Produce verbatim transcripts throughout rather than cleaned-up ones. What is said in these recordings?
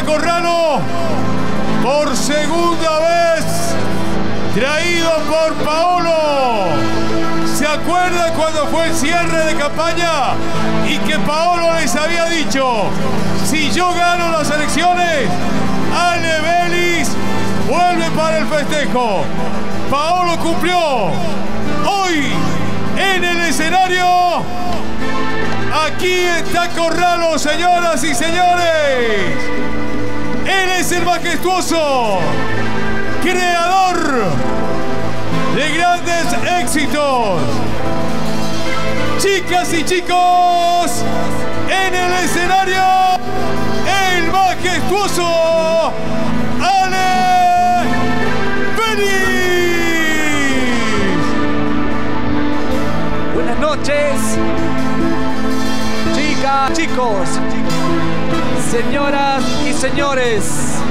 está Corralo por segunda vez, traído por Paolo. ¿Se acuerdan cuando fue el cierre de campaña y que Paolo les había dicho: si yo gano las elecciones, Ale Vélez vuelve para el festejo? Paolo cumplió. Hoy en el escenario, aquí está Corralo, señoras y señores. Él es el majestuoso creador de grandes éxitos. Chicas y chicos, en el escenario, el majestuoso Ale Vélez. Buenas noches, chicas, chicos, señoras y señores.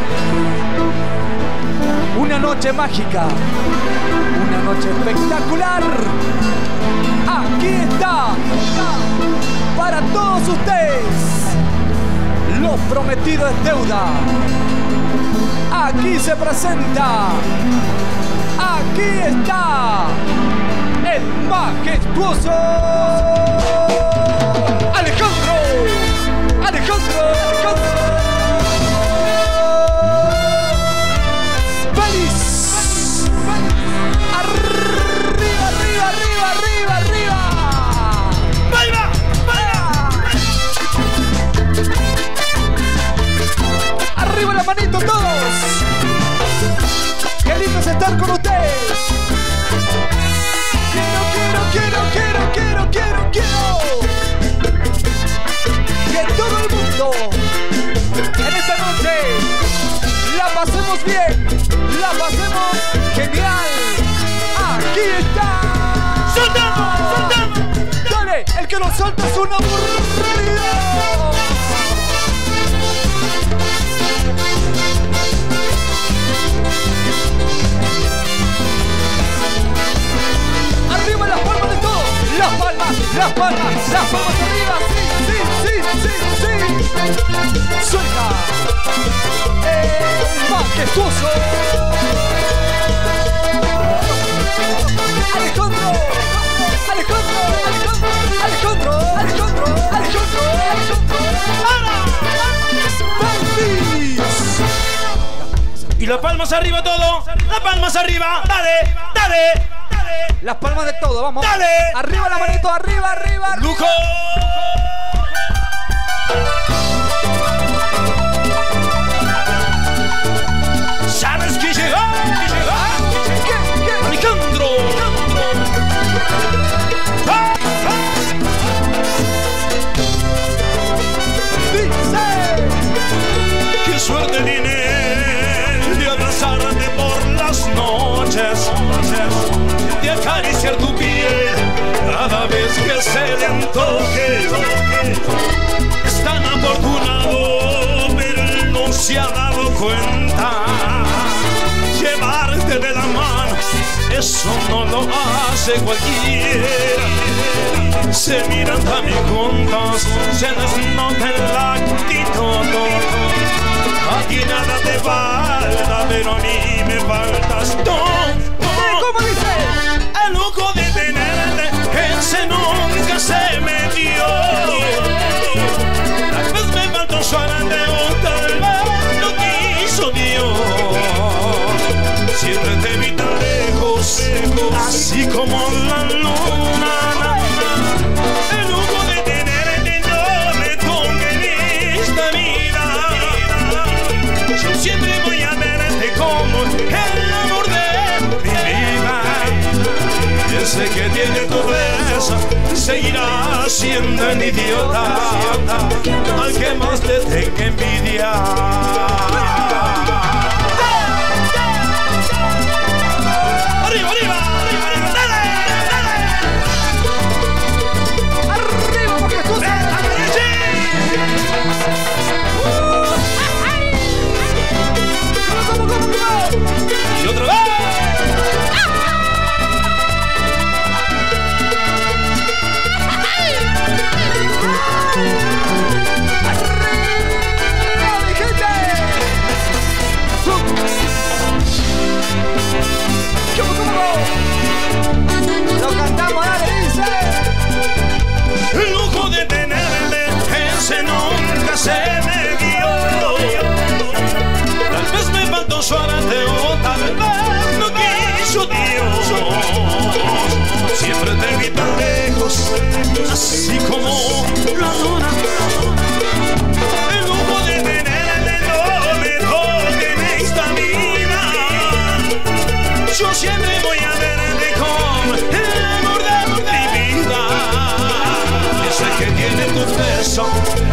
Una noche mágica, una noche espectacular. Aquí está, para todos ustedes, lo prometido es deuda. Aquí se presenta, aquí está, el majestuoso Alejandro, Alejandro, Alejandro Vélez. Arriba, arriba, arriba, arriba, arriba. ¡Baila! ¡Baila! Arriba la manito todos. Qué lindo es estar con ustedes. Quiero, quiero, quiero, quiero, quiero, quiero. Que todo el mundo en esta noche la pasemos bien, la pasemos genial. Aquí está. ¡Soltamos! ¡Soltamos! Dale, el que lo suelta es un aburrido. Arriba las palmas de todo. Las palmas, las palmas, las palmas arriba. Sí, sí, sí, sí, sí. Suelta. El majestuoso Alejandro, Alejandro, Alejandro, Alejandro, Alejandro, Alejandro. Y las palmas arriba todo, las palmas arriba, dale, dale, dale. Las palmas de todo, vamos. Dale. Arriba la manito, arriba, arriba. Lujo. ¿Sabes que llegó? ¿Que llegó? ¿Qué? ¿Qué? Alejandro. ¡Ah! Dice. ¡Qué suerte tiene de abrazarte por las noches, de acariciar tu piel cada vez que se le antoje! Es tan afortunado, pero él no se ha dado cuenta. Llevarte de la mano, eso no lo hace cualquiera. Se miran también juntos, se les nota en la actitud. A ti nada te falta, pero a mí me faltas tú. ¿Cómo dice? El lujo de tenerte, ese nunca se me dio. Tal vez me faltó suerte o tal vez no quiso Dios. Siempre te vi tan lejos, así como la luna. El lujo de tenerte yo le tomé en esta vida. Yo siempre voy a verte como el amor de mi vida. Y ese que tiene tu belleza seguirá siendo el idiota al que más te tenga envidia. ¡Arriba, arriba! ¡Arriba, arriba! ¡Dale, dale! ¡Arriba, majestuoso! ¿Cómo, cómo, cómo? ¡Y otra vez!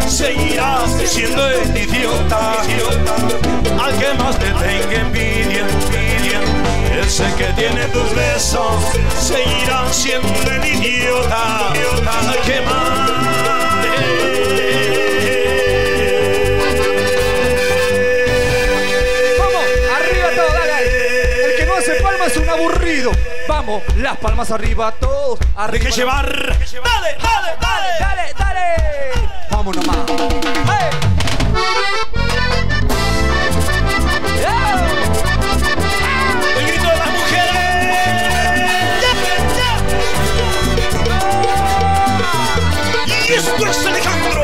seguirá siendo el idiota. Al que más le tenga envidia, ese que tiene tus besos seguirá siendo el idiota. Al que más es un aburrido. Vamos, las palmas arriba, todos arriba. Hay que llevar. Dale, dale, dale, dale, dale. Vamos nomás. ¡Hey! El grito de las mujeres. Y esto es Alejandro.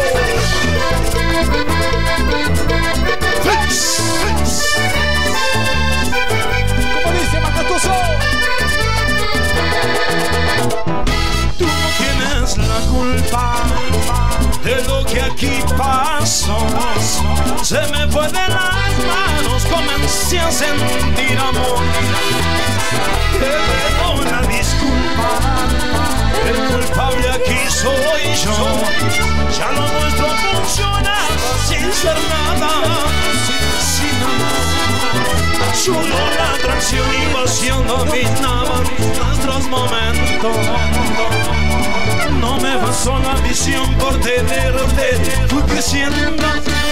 Tú no tienes la culpa de lo que aquí pasó. Se me fue de las manos, comencé a sentir amor. Te pido una disculpa, el culpable aquí soy yo. Ya lo nuestro funcionaba sin ser nada, sin amor. Solo la atracción y pasión dominaban nuestros momentos. No me bastó la visión por tenerte, fui creciendo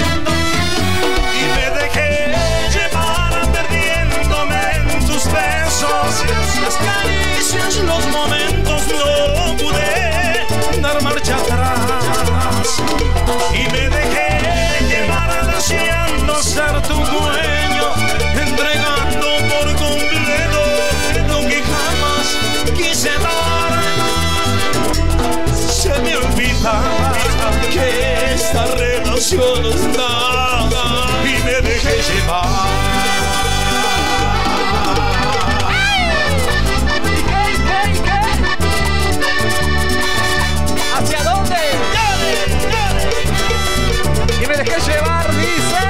y me dejé llevar perdiéndome en tus besos. Las caricias, los momentos, no pude dar marcha atrás y me dejé llevar deseando ser tu dueño, entregando por completo lo que jamás quise dar. Se me olvida que esta relación es nada y me dejé llevar. ¿Qué, qué, qué? ¿Hacia dónde? Dale, dale. Y me dejé llevar, dice.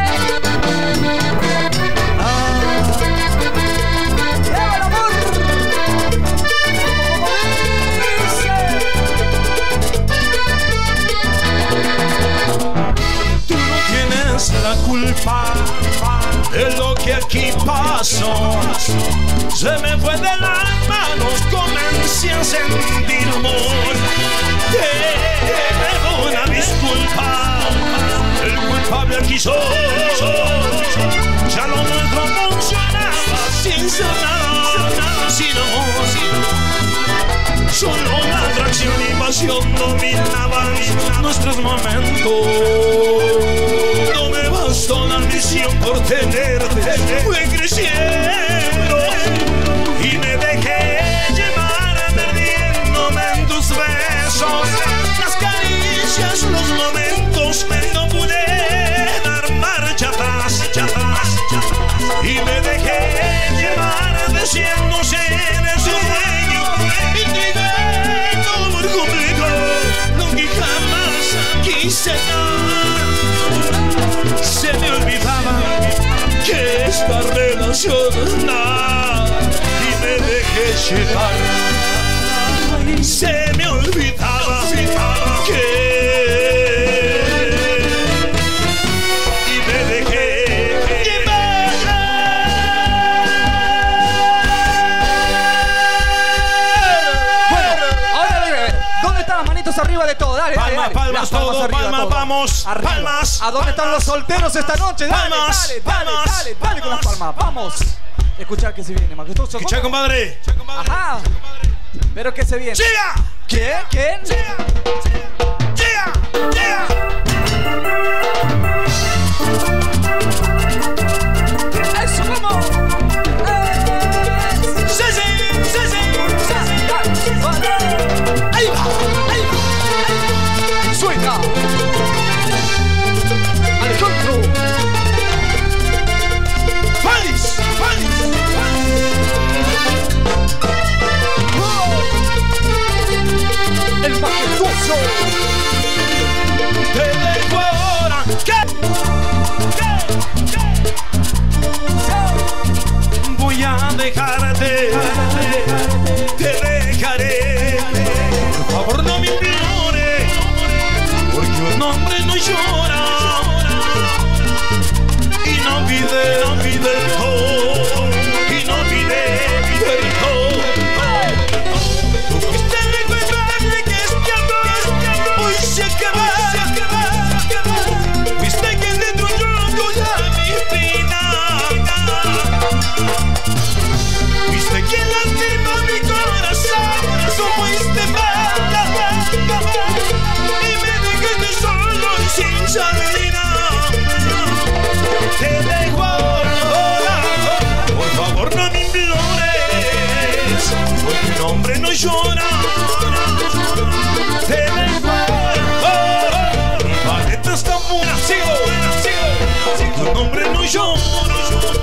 La culpa de lo que aquí pasó. Se me fue de las manos, comencé a sentir amor. Te debo una disculpa, el culpable aquí soy. Ya lo nuestro funcionaba sin ser nada, sin amor. Solo la atracción y pasión dominaban nuestros momentos. No me bastó la ambición por tenerte, fui creciendo y me dejé llevar perdiéndome en tus besos. Las caricias, los momentos, no pude dar marcha atrás, atrás, y me dejé llevar deseando ser su dueño, entregando por completo lo que jamás quise dar. Se me olvidaba que esta relación es nada y me dejé llevar. Se me olvidaba que y me dejé llevar. Bueno, ahora dime, ¿dónde están las manitos arriba de todo? Dale, dale, Palmas, dale. palmas, Las todo, arriba, palmas, todo. vamos, Arriba. palmas. ¿A dónde están los solteros esta noche? Dale, Palmas, dale, dale, palmas, dale, dale con las palmas, vamos. Escuchar que se viene, majestuoso. Escucha, compadre. Ajá. Pero que se viene. ¡Llega! ¿Qué? ¿Quién? ¡Llega! ¡Llega! ¡Llega! ¡Eso, vamos! ¡Sí, sí! ¡Sí, sí! ¡Ahí va! ¡Ahí va! ¡Suena! ¡Alejandro! ¡Feliz! ¡Feliz! ¡El majestuoso! Te Sandina, te dejo ahora. Por favor no me implores, porque un hombre no llora. Te dejo ahora. Mi paleta está buena, sigo, sigo. Tu nombre no llora.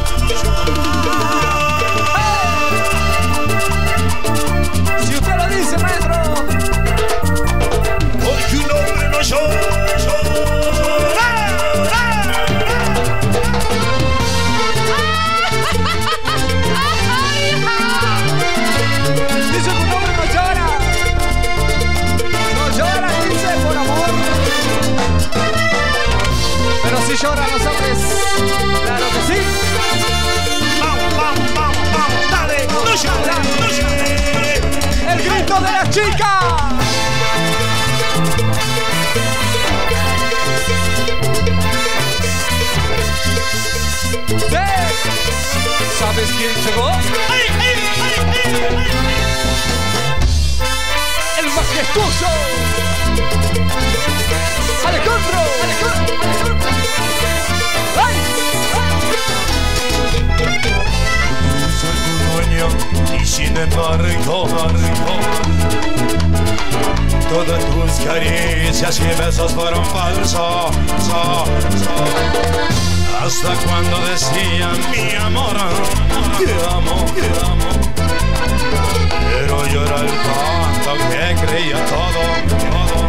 Si usted lo dice, maestro. Porque un hombre no llora. Dice que un hombre no llora. No llora, dice, por amor. Pero si lloran los hombres, claro que sí. Vamos, vamos, vamos, vamos, dale, no llores, no llores. El grito de la chica. ¿Sí? ¿Sabes quién llegó? ¡Ay, ay, ay, ay, ay! El majestuoso Alejandro. Alejandro, Alejandro. ¡Ay! Soy tu dueño y sin embargo, todas tus caricias y besos fueron falsos. Hasta cuando decían mi amor, te amo, te amo. Pero yo era el tonto que creía todo, todo.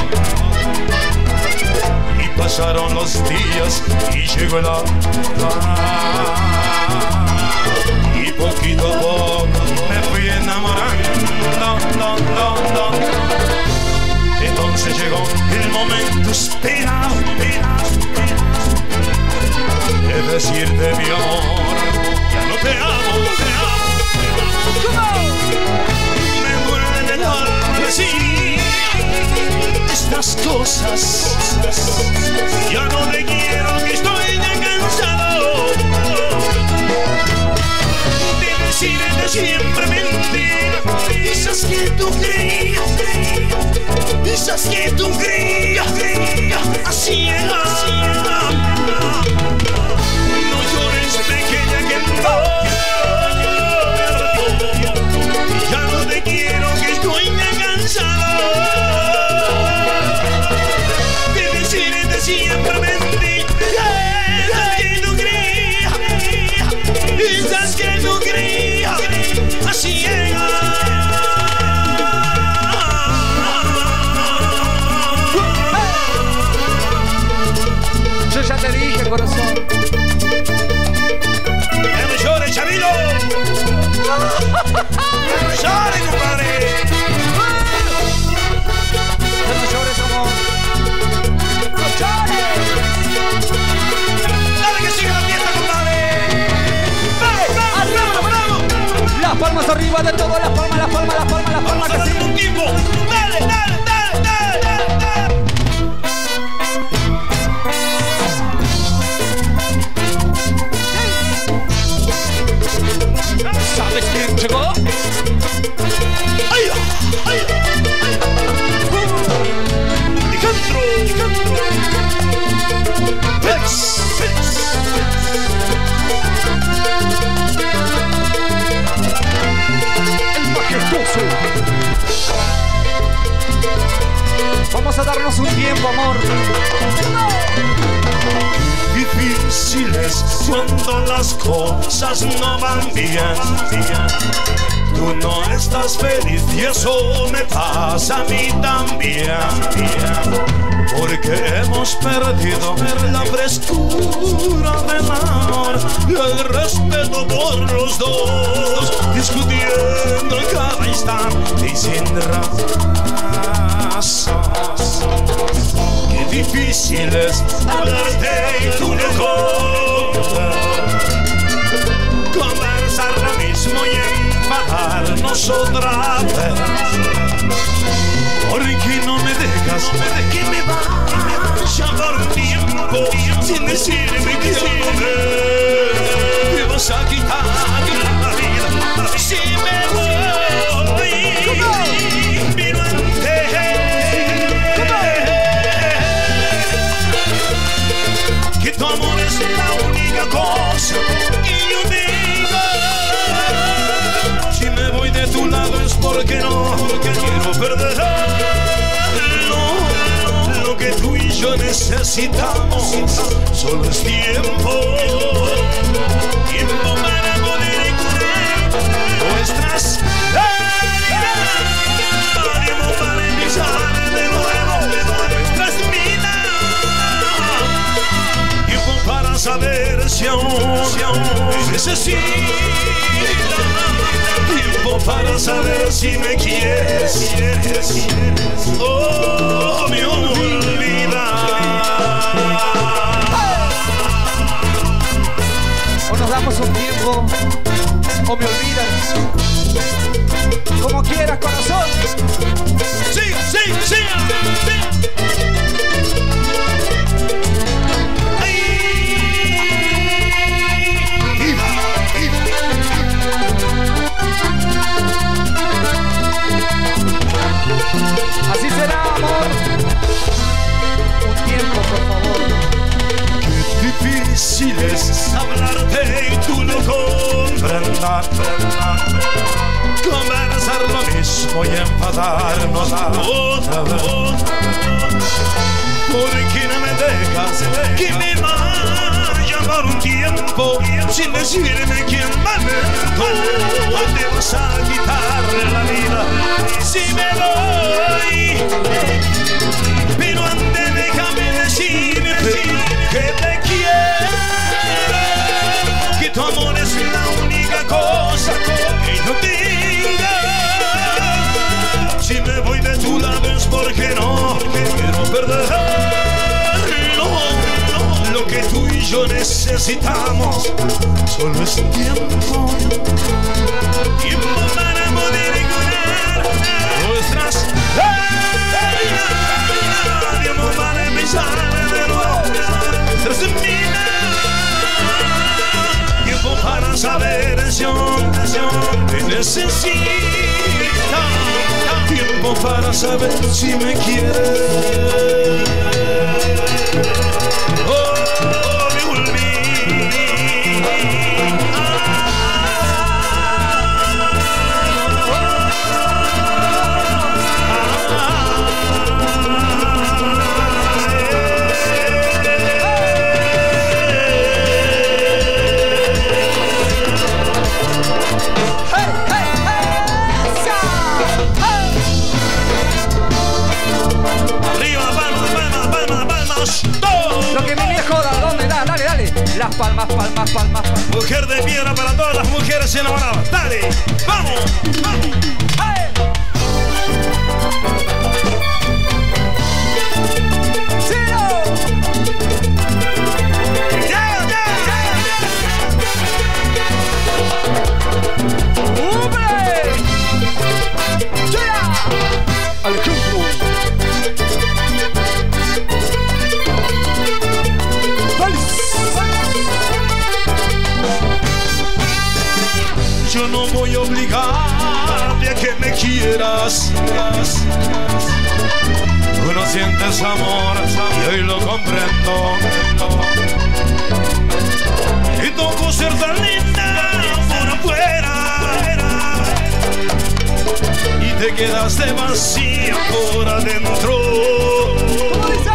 Y pasaron los días y llegó el hora. Y poquito a poco me fui enamorando. Entonces llegó el momento esperado de decirte mi amor, ya no te amo, te amo, te amo. Me duele el alma decir estas cosas. Ya no te quiero, que estoy ya cansado de decirte siempre mentira. Esas que tú creías, esas que tú creías, así era. Pequeña que no, ya no te quiero, que estoy ya cansado de decirte siempre mentira. Esas que tú creías, esas que tú creías, así era. Yo ya te dije, corazón. ¡Chavilo! ¡No llores, compadre! No llores, amor. ¡No llores! ¡Dale que siga la fiesta, compadre! ¡Vamos, vamos, vamos! Las palmas arriba de todo, las palmas, las palmas, las palmas, las palmas, ¡Vamos a que sí. darle un tiempo! ¡Dale, dale, dale, dale, dale! ¿Sabes quién llegó? ¡Ay, ay, ay! ¡Alejandro! ¡Félix! ¡Félix! El majestuoso. Vamos a darnos un tiempo, amor. Difíciles cuando las cosas no van bien, bien. Tú no estás feliz y eso me pasa a mí también, bien. Porque hemos perdido la frescura del amor y el respeto por los dos, discutiendo cada instante y sin razón. Qué difícil es hablarte y tú lejos, conversar lo mismo y enfadarnos otra vez. ¿Por qué no me dejas que me vaya por tiempo sin decirme que me vas a quitar la vida? Si me voy, pero antes necesitamos, solo es tiempo. Tiempo para poder curar nuestras heridas. Tiempo para empezar de nuevo nuestras vidas. Tiempo para saber si aún, si aún me necesitas. Tiempo para saber si me quieres, oh, me olvidas. O nos damos un tiempo, o me olvidas. Como quieras, corazón. Sí, sí, sí, sí. Así será, amor. Un tiempo, por favor. Qué difícil es hablarte y tú no comprendas. Conversar lo mismo y enfadarnos otra vez. ¿Por qué no me dejas que me vaya por un tiempo sin decirme quién va a ver? ¿O te vas a quitar la vida si me voy? Pero antes déjame decirte que te quiero, que tu amor es la única cosa que yo tengo. Si me voy de tu lado es porque no quiero perderlo. Lo que tú y yo necesitamos solo es tiempo. Tiempo para poder curar nuestras heridas. Tiempo para empezar de nuevo nuestras vidas. Tiempo para saber si me necesitas. Tiempo para saber si me quieres. Oh, me las palmas, palmas, palmas, palmas. Mujer de piedra para todas las mujeres enamoradas. Dale, vamos, vamos. ¡Hey! ¡Ciro! ¡Ya, ya, ya! ¡Hombre! ¡Ya! ¡Alejandro! Yo no voy a obligarte a que me quieras. Tú no sientes amor y hoy lo comprendo. Y tocó ser tan linda por afuera y te quedaste vacía por adentro. ¿Cómo dice?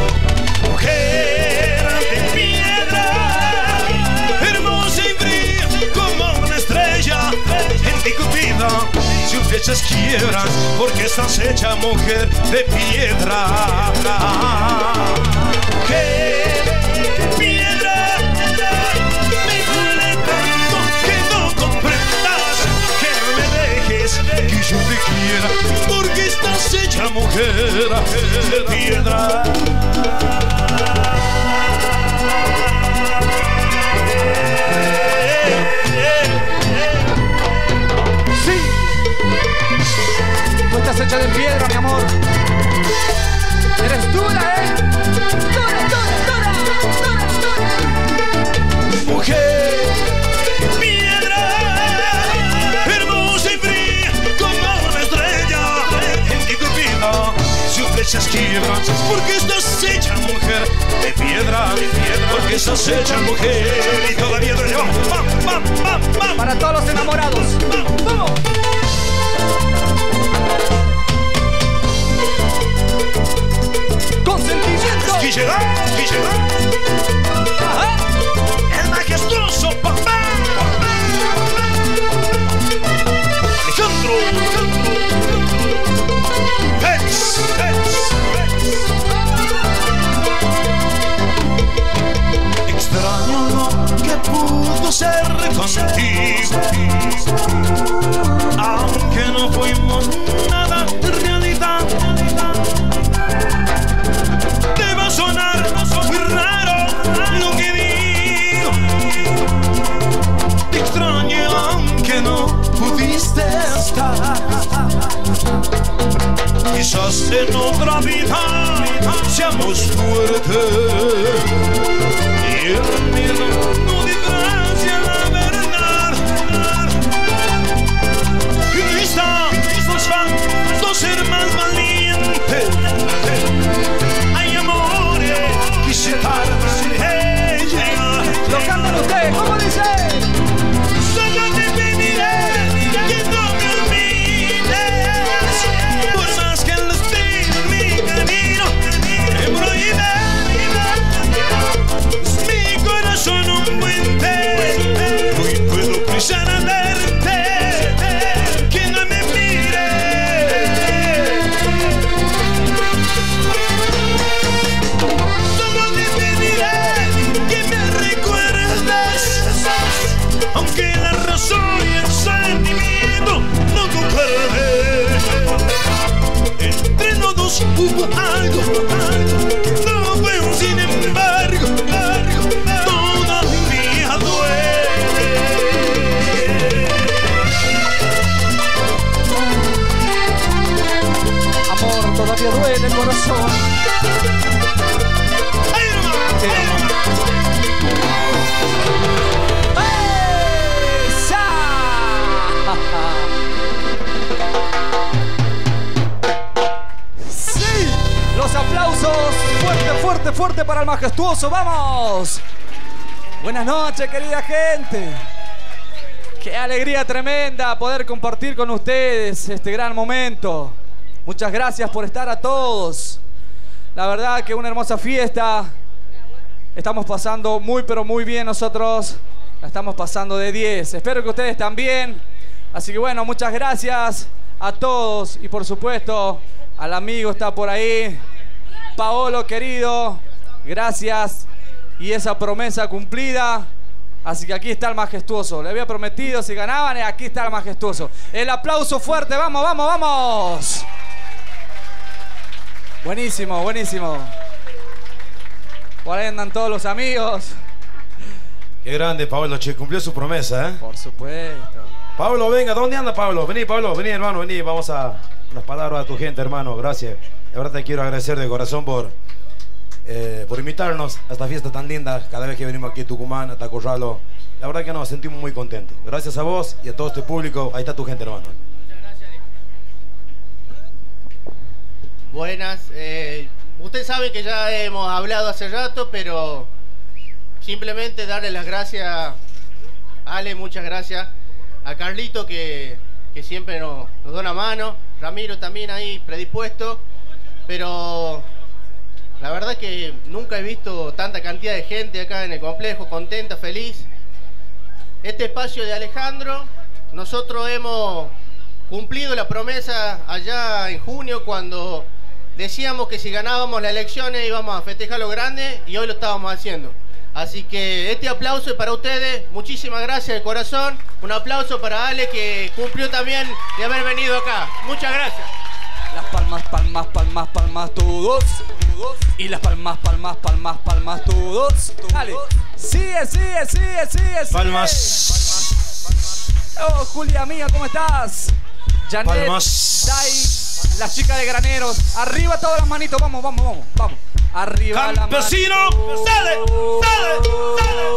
Mujer de piedra, hermosa y fría como una estrella en ti Cupido, sus flechas quiebran porque estás hecha mujer de piedra. Mujer de piedra, me duele tanto que no comprendas, que no me dejes que yo te quiera, porque estás hecha mujer de piedra. Estás hecha de piedra, mi amor. Eres dura, ¿eh? Dura, dura, dura, dura, dura. Mujer, piedra, hermosa y fría como una estrella en ti Cupido, sus flechas quiebran porque estás hecha mujer de piedra, de piedra, porque estás hecha mujer y todavía te llevamos. ¡Pam, pam, pam, pam! Para todos los enamorados. ¡Vamos! ¡Con sentimiento! Guillermo, Guillermo. El majestuoso papá. Alejandro. Félix, Félix, Félix. Extraño lo que pudo ser contigo, aunque no fuimos nada en realidad. Te va a sonar muy raro lo que digo. Te extraño aunque no pudiste estar. Quizás en otra vida seamos fuertes y el miedo no desgracia la verdad. Y quizás nos falta ser más valientes. Hay amores que se tardan en llegar. Lo cantan ustedes, ¿cómo dice? Solo te pediré que no me olvides, por más que los tenga en mi camino, me prohíbe. Es mi corazón un puente, hoy puedo cruzar a verte, que no me mire. Solo te pediré que me recuerdes, aunque la razón y el sentimiento no concuerden. Entre los dos hubo algo, algo que no fue un sin embargo, algo, todavía duele. Amor, todavía duele, corazón. ¡Ay, nomás! ¡Ay, nomás! ¡Esa! ¡Sí! Los aplausos fuerte, fuerte, fuerte para el majestuoso. ¡Vamos! Buenas noches, querida gente. Qué alegría tremenda poder compartir con ustedes este gran momento. Muchas gracias por estar a todos. La verdad que una hermosa fiesta. Estamos pasando muy pero muy bien nosotros. La estamos pasando de diez. Espero que ustedes también. Así que bueno, muchas gracias a todos. Y por supuesto, al amigo está por ahí. Paolo, querido. Gracias. Y esa promesa cumplida. Así que aquí está el majestuoso. Le había prometido si ganaban y aquí está el majestuoso. El aplauso fuerte. Vamos, vamos, vamos. Buenísimo, buenísimo. Por ahí andan todos los amigos. Qué grande, Pablo, che, cumplió su promesa, ¿eh? Por supuesto. Pablo, venga, ¿dónde anda Pablo? Vení, Pablo, vení, hermano, vení, vamos a unas palabras a tu gente, hermano, gracias. De verdad te quiero agradecer de corazón por, eh, por invitarnos a esta fiesta tan linda, cada vez que venimos aquí a Tucumán, a Tacorralo. La verdad que nos sentimos muy contentos. Gracias a vos y a todo este público, ahí está tu gente, hermano. Buenas, eh, usted sabe que ya hemos hablado hace rato, pero simplemente darle las gracias a Ale, muchas gracias, a Carlito que, que siempre nos, nos da una mano, Ramiro también ahí predispuesto, pero la verdad que nunca he visto tanta cantidad de gente acá en el complejo, contenta, feliz. Este espacio de Alejandro, nosotros hemos cumplido la promesa allá en junio cuando decíamos que si ganábamos las elecciones íbamos a festejar lo grande y hoy lo estábamos haciendo. Así que este aplauso es para ustedes, muchísimas gracias de corazón. Un aplauso para Ale que cumplió también de haber venido acá. Muchas gracias. Las palmas, palmas, palmas, palmas, todos. Y las palmas, palmas, palmas, palmas, todos. Dale. Sigue, sigue, sigue, sigue, sigue. Palmas. Oh, Julia mía, ¿cómo estás? Janet, Palmas. Dai, la chica de Graneros. Arriba todas las manitos, vamos, vamos, vamos, vamos. Arriba Campesino, la mano. sale, sale, sale.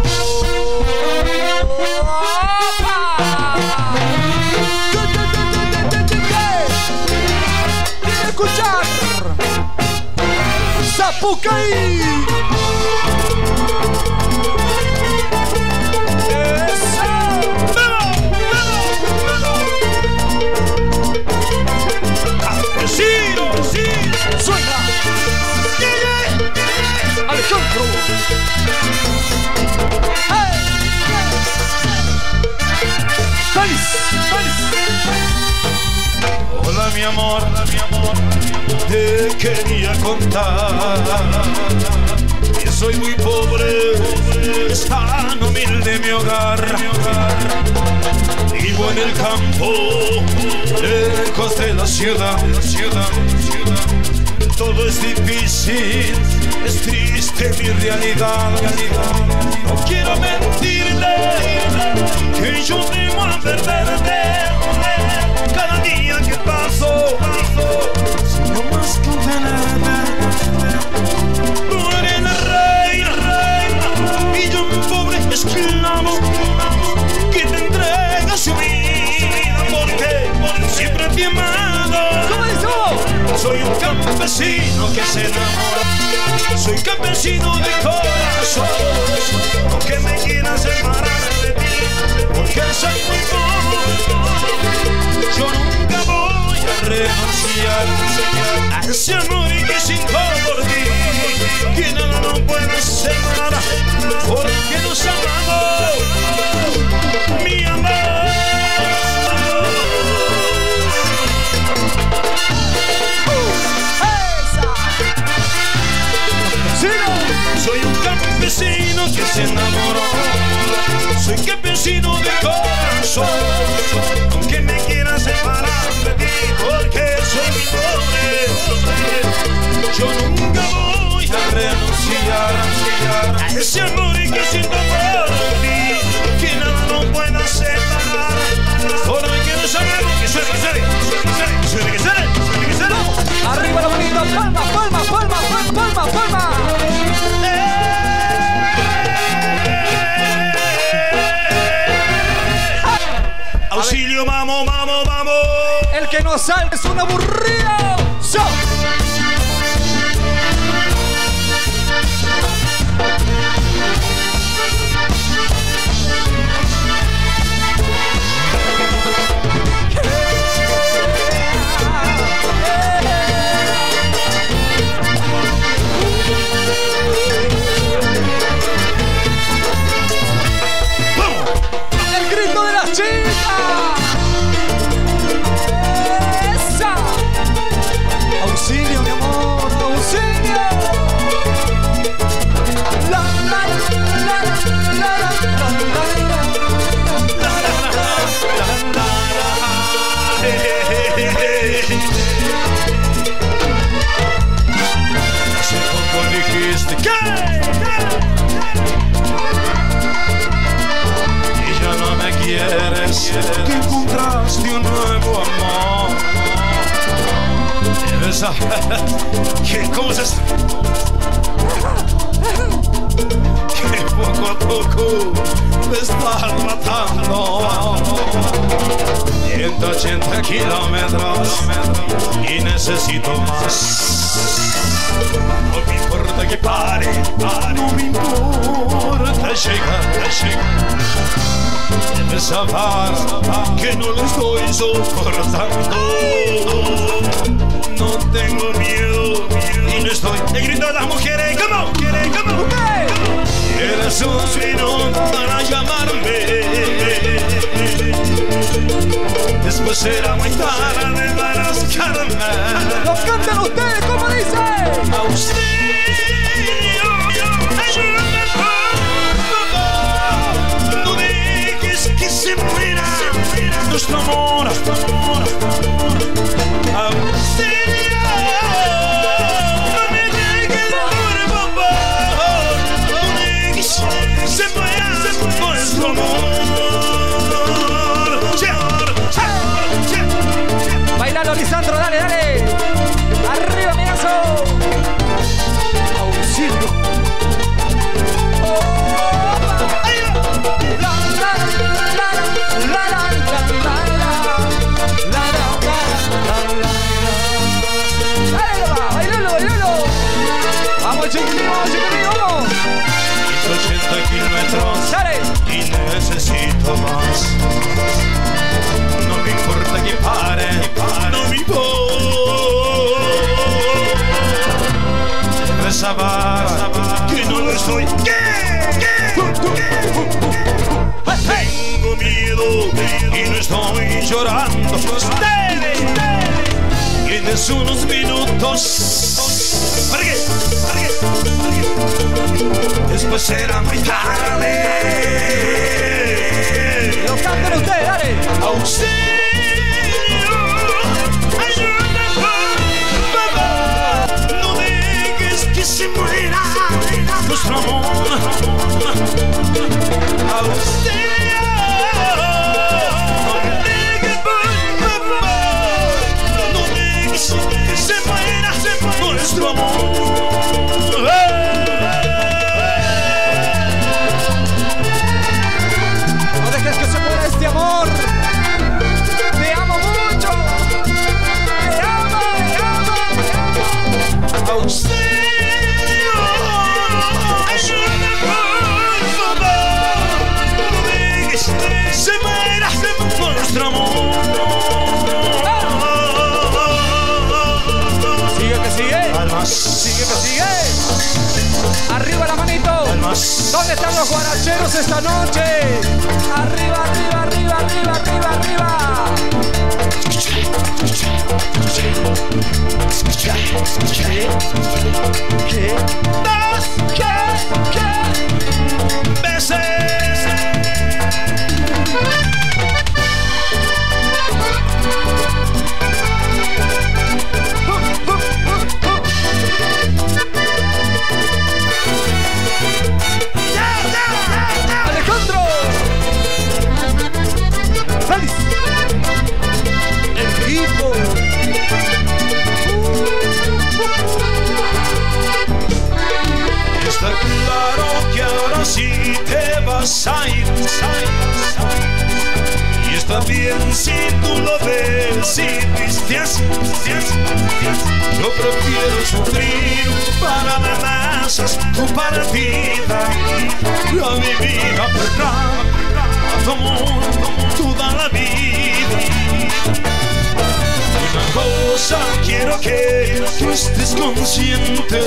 ¡Opa! ¡Quiero escuchar! ¡Zapucay! Campesino, sí, ¡Suena! yeah, yeah. maestro. ¡Hey! ¡Feliz! ¡Feliz! Hola mi amor, hola mi amor, te quería contar que soy muy pobre, es tan humilde mi hogar. Vivo en el campo, lejos de la ciudad, la ciudad, ciudad. Todo es difícil, es triste mi realidad. No quiero mentirle que yo temo a perderte. Cada día que paso, no más condenarme. Tú eres la reina, reina, y yo un pobre esclavo que te entrega su vida porque, porque siempre te he amado. ¿Cómo eso? Soy un campesino que se enamora, soy campesino de corazón, aunque me quieras separar de ti, porque soy muy pobre. Yo nunca voy a renunciar a ese amor que sinto por ti, que nada nos puede separar, porque nos amamos, mi amor. Soy un campesino que se enamoró, soy campesino de corazón, aunque me quiera separar de ti, porque soy mi pobre. Yo nunca voy a renunciar a ese amor que siento por ti, que nada nos pueda separar, por hoy que nos amamos, que suene, que suene, que suene, que suene, que suene, que suene. Arriba la bonita, palma, palma, palma, palma, palma. Auxilio, vamos, vamos, vamos. El que no salga es un aburrido. ¡So! El grito de las chicas. ¡Esa! Auxilio, mi amor, auxilio. La, la, la, la, la, la, Hace poco dijiste que y ya no me quieres, que encontraste un nuevo amor. Debes saber que cómo es esto, que poco a poco me estás matando. ciento ochenta kilómetros y necesito más. No me importa que pare, pare. No me importa llegar, llegar. Debes saber que no lo estoy soportando. No tengo miedo y no estoy. El grito de las mujeres, ¿cómo? ¿Cómo? Eres un signo para llamarme. Después será muy tarde para buscarme. ¡Lo cantan ustedes! ¿Cómo dice? Auxilio, ayúdame por favor. No dejes que se muera nuestro amor. Auxilio, no me dejes por favor. No dejes que se muera nuestro amor. llorando. Ustedes, tienes unos minutos. ¿Para qué? ¿Para qué? ¿Para qué? Después será muy tarde. Lo canten ustedes, dale. Auxilio, ayuda, papá. No dejes que se muera nuestro amor. Auxilio, no dejes, papá. No dejes que se muera nuestro amor. No dejes que se muera este amor. Te amo mucho. Te amo, te amo, te amo. Auxilio, ayuda, por favor. No dejes que se muera nuestro amor. Sigue que sigue. Almas, Sigue que sigue. Arriba la manito. almas. ¿Dónde están los guaracheros esta noche? Arriba, arriba, arriba, arriba, arriba, arriba. ¿Qué? Dos, ¿Qué? ¿Qué? veces. Alejandro. Félix. El equipo. Está claro que ahora sí te vas a ir. Y está bien si tú lo ves y viste así. Yo prefiero sufrir para amenazas tu partida. Yo a mi vida perderá tu amor toda la vida. Una cosa quiero que tú estés consciente.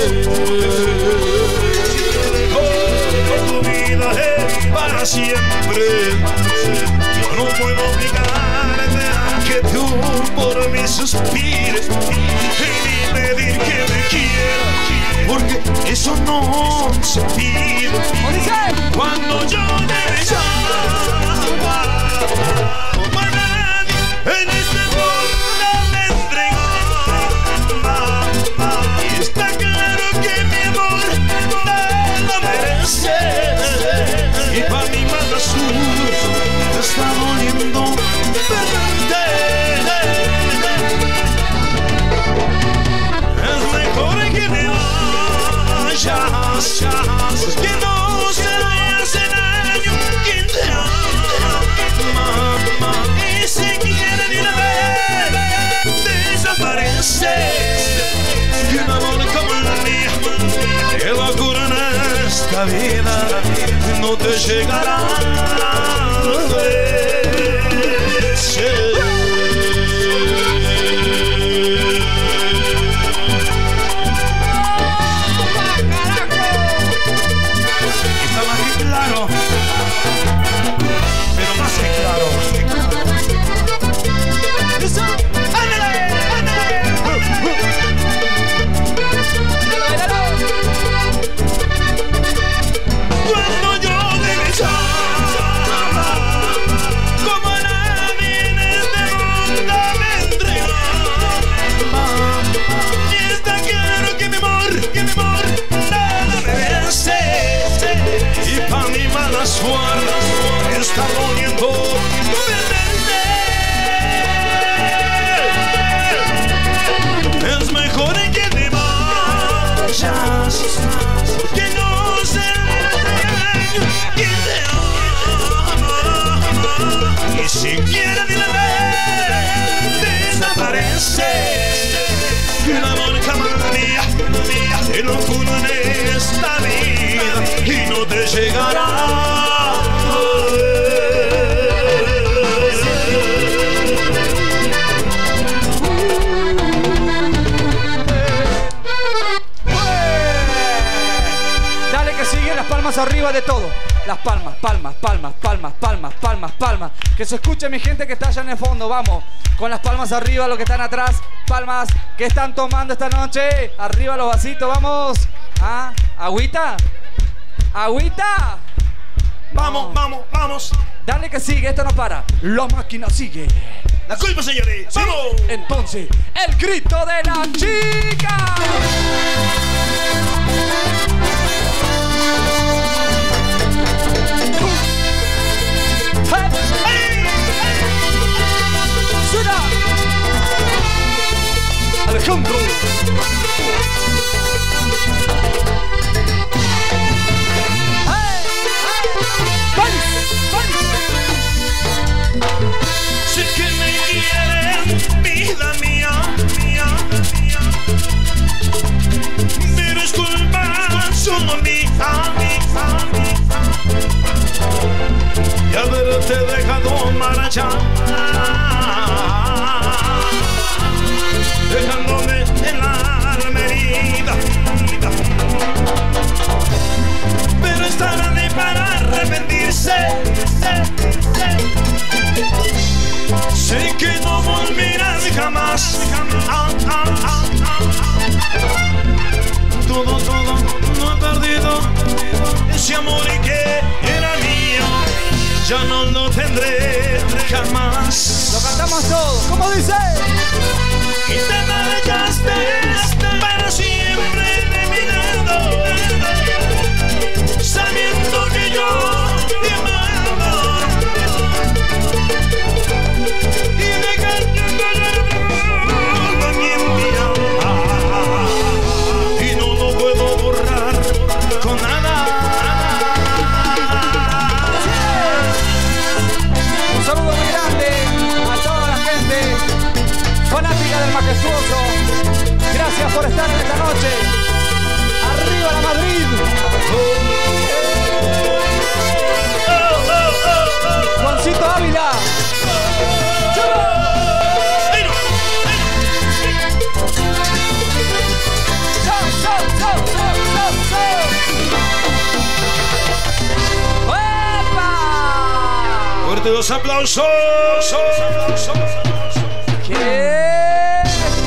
Tu vida es para siempre. Yo no puedo obligarte a que tú por mí suspires ni pedir que me quieras, porque eso no se pide. Cuando yo te llamo como a nadie en este mundo me entregaba, y está claro que mi amor no lo merece. Y pa' mi mala sur está doliendo perderte. Es mejor que me vayas, porque no se le hace daño quien te ama. Y si quiere de una vez desaparece. Que un amor como el mío, que locura en esta vida, no te llegará a vencer. Está más que claro, pero más que claro. ¡Ándale! ¡Ándale! Cuando yo te besaba, como a nadie en este mundo me entregaba, y está claro que mi amor, que mi amor nada me vence. Y pa' mi mala suerte está doliendo perderte. Es mejor que te vayas, que no se le daño quien te ama. Y si quiere de una vez desaparece. Que un amor como el mío, te lo juro en esta vida, y no te llegará. Dale que sigue. siguen las palmas arriba de todo. Las palmas, palmas, palmas, palmas, palmas, palmas, palmas. Que se escuche mi gente que está allá en el fondo, vamos. Con las palmas arriba, los que están atrás. Palmas que están tomando esta noche. Arriba los vasitos, vamos. ¿Ah? ¿Agüita? ¿Agüita? Vamos, vamos, vamos. Dale que sigue, esto no para. La máquina sigue. La culpa, señores. ¿Sí? ¡Vamos! Entonces, el grito de la chica. ¡Hey! ¡Hey! ¡Suena! Alejandro. Sé que me quieren, vida mía, mía, mía. Pero es culpa solo mía, mía, mía. Y haberte dejado marchar, dejándome en la alma herida. Pero es tarde para arrepentirse. Sé que no volverás jamás. Ah, ah, ah, ah. Todo, todo, no he perdido ese amor que era mío. Ya no lo tendré jamás. Lo cantamos todos. ¿Cómo dice? Y te marchaste para siempre de mi lado, sabiendo que yo te amaba. Y dejarte también mi alma. Y no lo puedo borrar con nada. Un saludo muy grande a toda la gente fanática del majestuoso. Gracias por estar en esta noche. Arriba la Madrid. Juancito Ávila. Fuerte los aplausos. ¿Qué?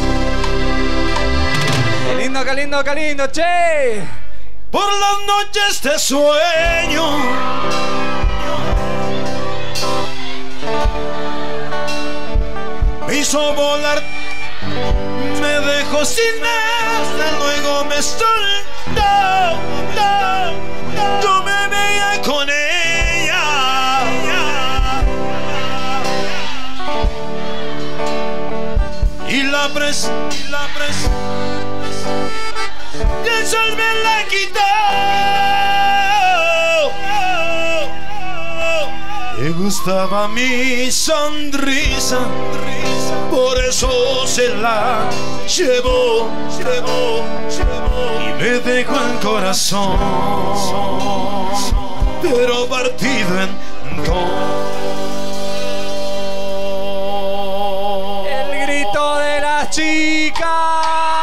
Qué lindo, qué lindo, qué lindo, che. Por las noches de sueño, me hizo volar, me dejó sin nada, luego me soltó. Yo me veía con ella y la pres, y la pres. Y el sol me la quitó. Le gustaba mi sonrisa, por eso se la llevó, llevó, llevó. Y me dejó el corazón, pero partido en dos. El grito de la chica.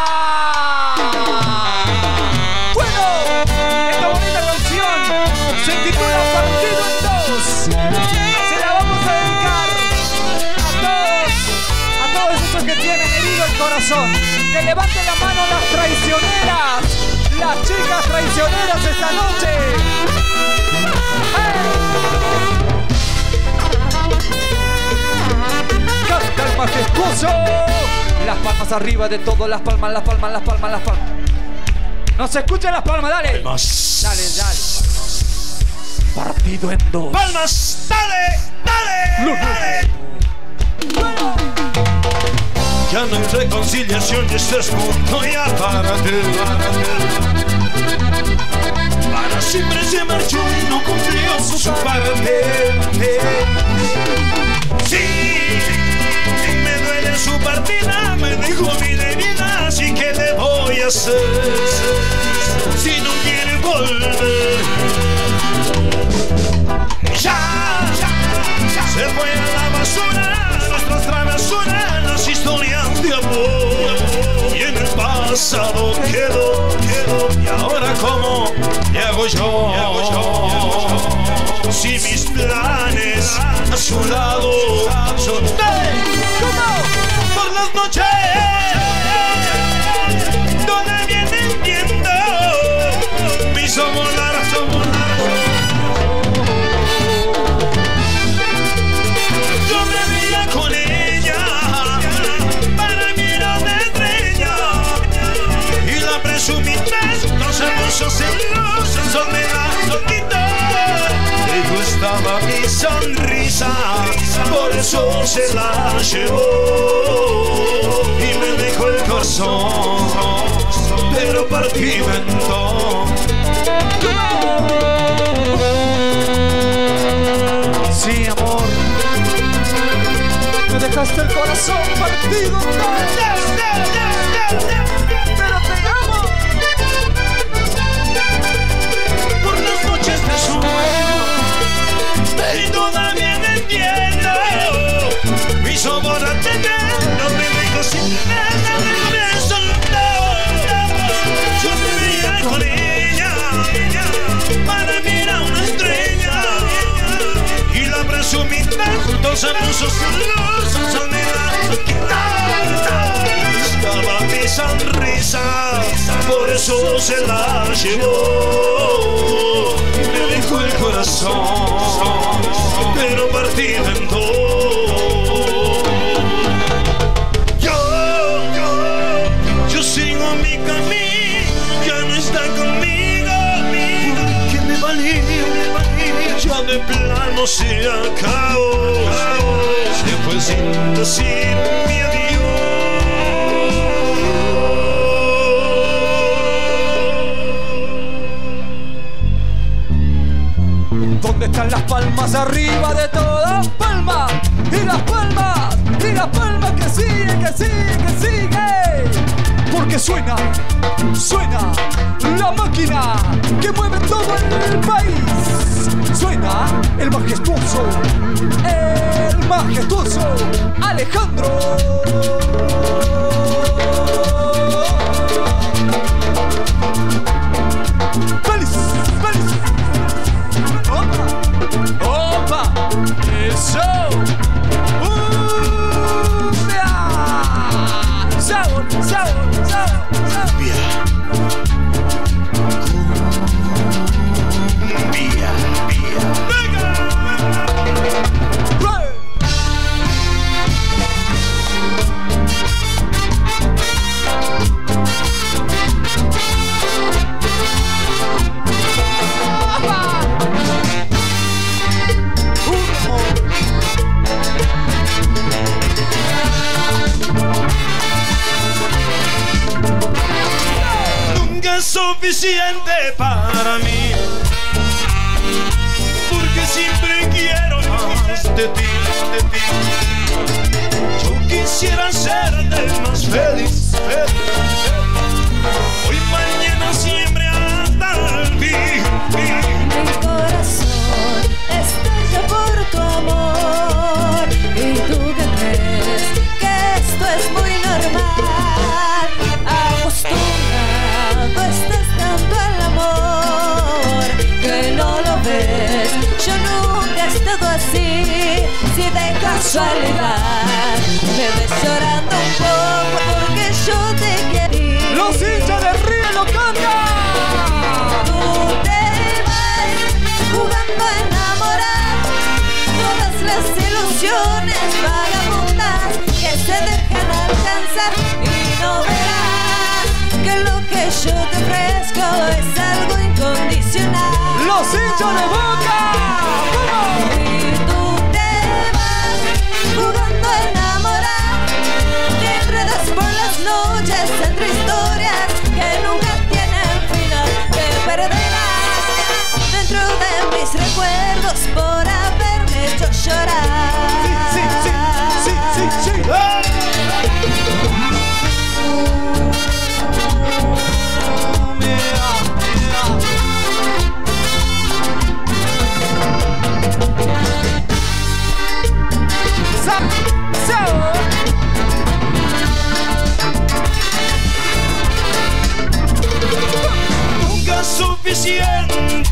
Corazón, que levanten la mano las traicioneras, las chicas traicioneras esta noche. ¡Hey! Canta el majestuoso. Las palmas arriba de todo, las palmas, las palmas, las palmas, las palmas. No se escuchan las palmas, dale. Palmas. Dale, dale. Partido en dos. Palmas, dale, dale, dale. Bueno. Ya no hay reconciliación y este es punto ya para ti. Para siempre se marchó y no cumplió su parte. Sí, me duele su partida, me dijo mi vida, así que le voy a hacer si no quiere volver. Ya, ya se fue a la basura nuestras travesuras, las historias de amor, y en el pasado quedó, quedó. Y ahora cómo le hago hago yo? ¿Qué hago yo? Si mis planes a su lado son por las noches, donde viene entiendo me hizo volar, hizo volar. Yo me veía con ella, para mí era una estrella, y la presumidez no se puso celosa, soledad solito. Le gustaba mi sonrisa, por eso se la llevó y me dejó el corazón, pero partimentó. Sí, amor, me dejaste el corazón partido, pero te amo. Por las noches de sueño y todavía no entiendo, me hizo borrar no me dejó sin nada, me soltó. Yo me veía con ella, para mí era una estrella, y la presumí tanto se puso celosa, soledad estaba mi sonrisa, por eso se la llevó y me dejó el corazón, pero partido en dos. Yo, yo, yo sigo mi camino, ya no está conmigo, porque me valía, ya de plano se acabó, se fue sin decirme adiós. ¿Dónde están las palmas arriba de todas palmas? Y las palmas, y las palmas que sigue, que sigue, que sigue. Porque suena, suena la máquina que mueve todo el país. Suena el majestuoso, el majestuoso Alejandro. ¡Feliz, feliz! ¡Opa! ¡Eso! ¡Cumbia! ¡Sabor, sabor, sabor, sabor! Cumbia, cumbia, cumbia. Nunca es suficiente para mí, porque siempre quiero más de ti, de ti. Yo quisiera serte más feliz, feliz. Hoy, mañana, siempre hasta el fin. Mi corazón estalla por tu amor, y tú que crees que esto es muy normal. Acostumbrado estás tanto al amor que no lo ves. Yo nunca he estado así, si de casualidad me ves llorando un poco porque yo te quería. ¡Los hinchas de Río lo cantan! Tú te vas jugando a enamorar todas las ilusiones vagabundas que se dejan alcanzar, y no verás que lo que yo te ofrezco es algo incondicional. ¡Los hinchas de Boca! Y tú te vas jugando a enamorar, te enredas por las noches entre historias que nunca tienen final. Te perderás dentro de mis recuerdos por haberme hecho llorar. Sí, sí, sí, sí, sí, sí. ¡Ah! Nunca es suficiente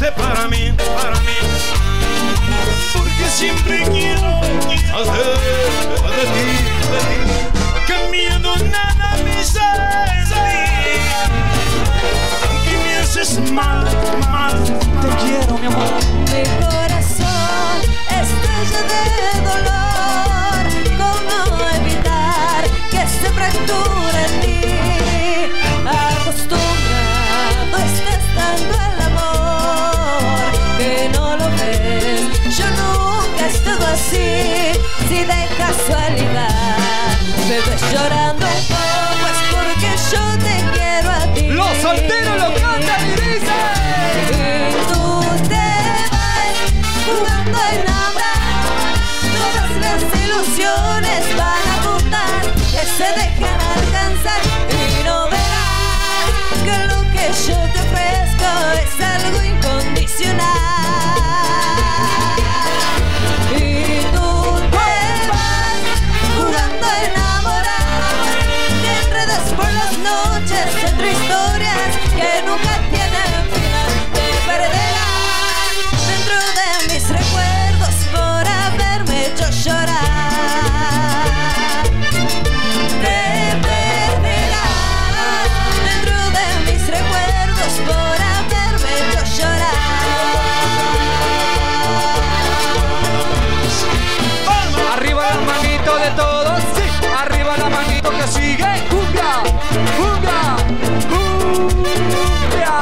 para mí, para mí. Porque siempre quiero hacer de ti, de ti. Que miedo nada me sale. Aunque me haces mal, mal. Te quiero, mi amor. Mi corazón estalla de dolor. ¿Cómo evitar que se fracture en ti? Acostumbrado estás tanto al amor que no lo ves. Yo nunca he estado así. Si de casualidad me ves llorando un poco es porque yo te quiero a ti. Los solteros lo cantan y dicen. Y tú te vas jugando a enamorar. Todas las ilusiones van a apuntar que se dejan alcanzar y no verás que lo que yo te ofrezco es algo incondicional. Y tú te vas jugando a enamorar. Te enredas por las noches entre historias que nunca tienen final. Te perderás dentro de mis recuerdos por haberme hecho llorar. Te perderás dentro de mis recuerdos por haberme hecho llorar. Arriba la manito de todos, sí. Arriba la manito que sigue. Cumbia, cumbia, cumbia.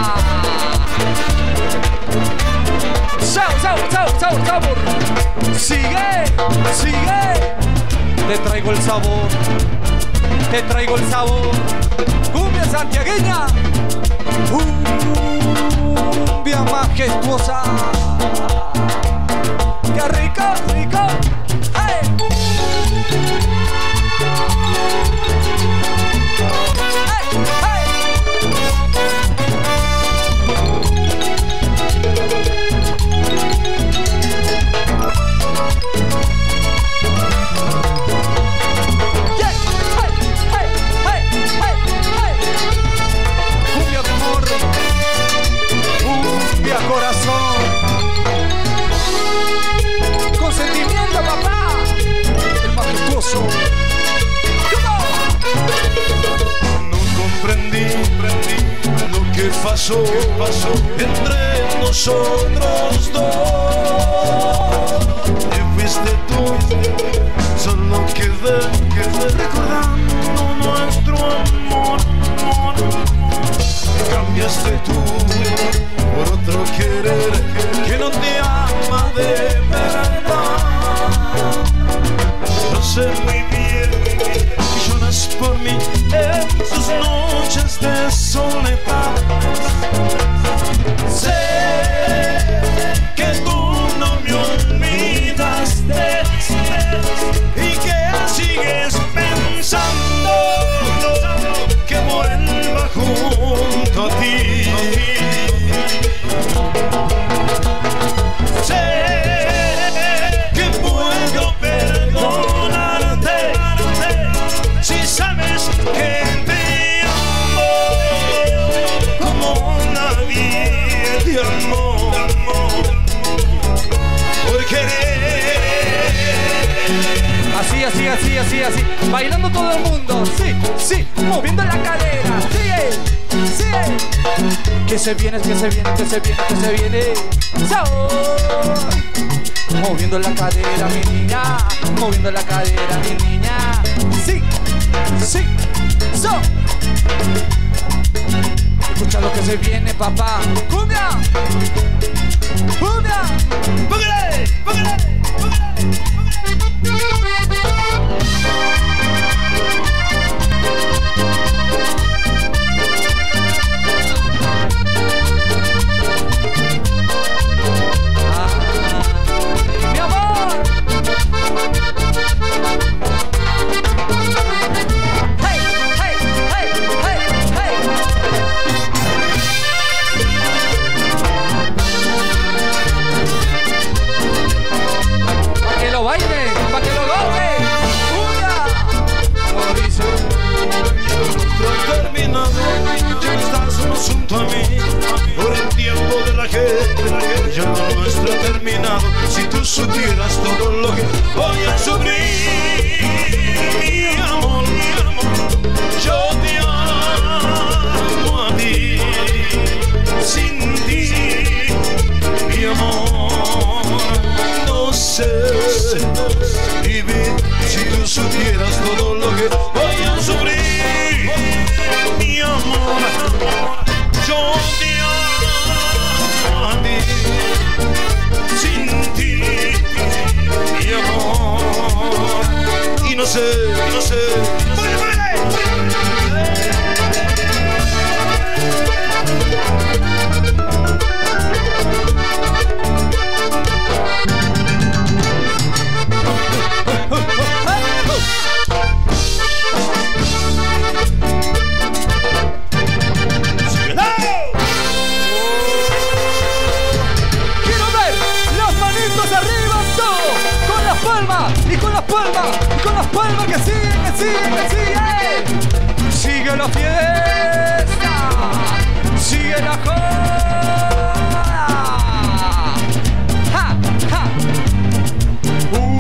Sabor, sabor, sabor, sabor, sabor. Sigue, sigue. Te traigo el sabor, te traigo el sabor. Cumbia santiagueña, cumbia majestuosa. ¡Qué rico, rico! ¡Hey! ¡Hey, hey! Yeah, hey, hey, hey, hey, hey. Cumbia de amor, cumbia corazón. Consentimiento, papá, el majestuoso. No comprendí, comprendí lo que pasó, pasó entre nosotros dos. Te fuiste tú, solo quedé, quedé recordando nuestro amor, amor. Cambiaste tú por otro querer que no te ama de verdad. Lo sé muy bien que lloras por mí en sus noches de soledad. Sé que tú no me olvidaste y que sigues pensando que vuelva junto a ti. Sé que puedo perdonarte si sabes que te amo como nadie te amó por querer. Así, así, así, así, así. Bailando todo el mundo. Sí, sí. Moviendo la cadera. Sigue, sigue. Que se viene, que se viene, que se viene, que se viene. ¡Chao! Moviendo la cadera, mi niña. Moviendo la cadera, mi niña. Sí, sí. So. Escucha lo que se viene, papá. ¡Cumbia! ¡Cumbia! ¡Póngale! ¡Póngale! ¡Mi amor! ¡Hey, hey, hey, hey, hey! ya lo nuestro ha terminado. Si tú supieras todo lo que voy a sufrir, mi amor, mi amor, yo te amo a ti. Sin ti, mi amor, no sé vivir. Si tú supieras todo lo que voy a sufrir, mi amor, yo te amo a ti. Sin ti, mi amor, y no sé, no sé. ¡Muere, muere! Y con las palmas, y con las palmas que siguen, que siguen, que siguen. Sigue la fiesta, sigue la joda. Ja, ja. Uh,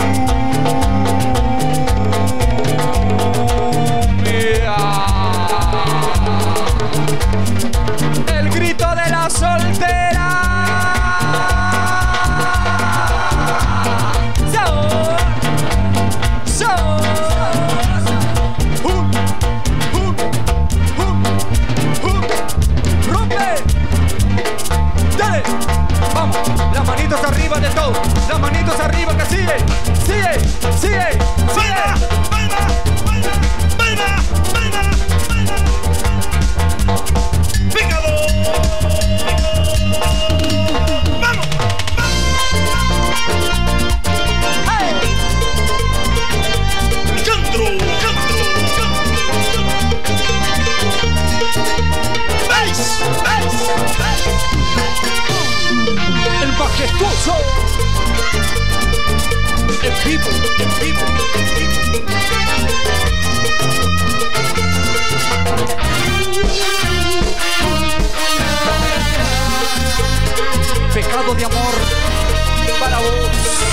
yeah. El grito de la soltera. Las manitos arriba de todo, las manitos arriba que sigue, sigue, sigue, sigue. ¡Palma, palma, palma, palma, palma, palma! ¡Picador! ¡Vamos! ¡Hey! ¡Chantro, chantro, chantro! ¡Veis! ¡Veis! El majestuoso, el vivo, el vivo, el vivo. Pecado de amor para vos.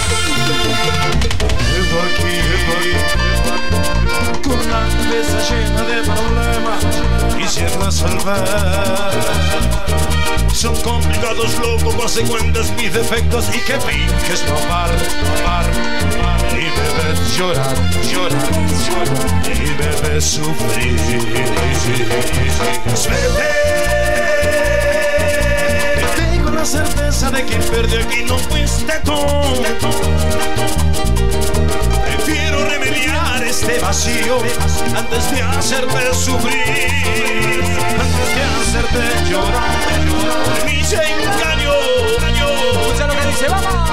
Vivo aquí, vivo aquí, con la cabeza llena de problemas, quisiera resolver. Son complicados, loco, consecuentes mis defectos y que finges no par, par, par. Y me ves llorar, llorar, llorar, y me ves sufrir. Suerte, tengo la certeza de que perdió aquí no fuiste tú. Prefiero remediar este vacío antes de hacerte sufrir, antes de hacerte llorar. Por mí se engañó, engañó. Escucha lo que dice, vamos.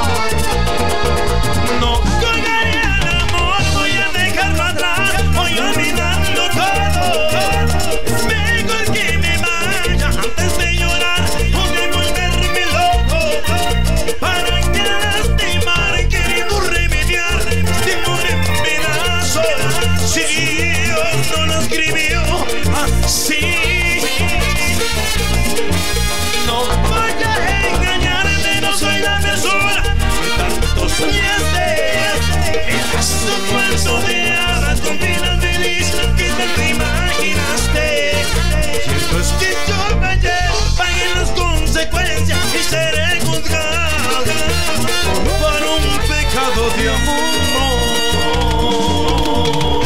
No colgaré el amor, voy a dejarlo atrás, voy olvidando todo. Es mejor que me vaya antes de llorar o de volverme loco. Para que lastimar, queriendo remediar este amor en pedazos. Si Dios no lo escribió así. No voy a engañarte, no soy la persona que tanto soñaste. Eras un cuento de hadas con final feliz que no te imaginaste. Cierto es que yo fallé, pagué las consecuencias y seré juzgado por un pecado de amor.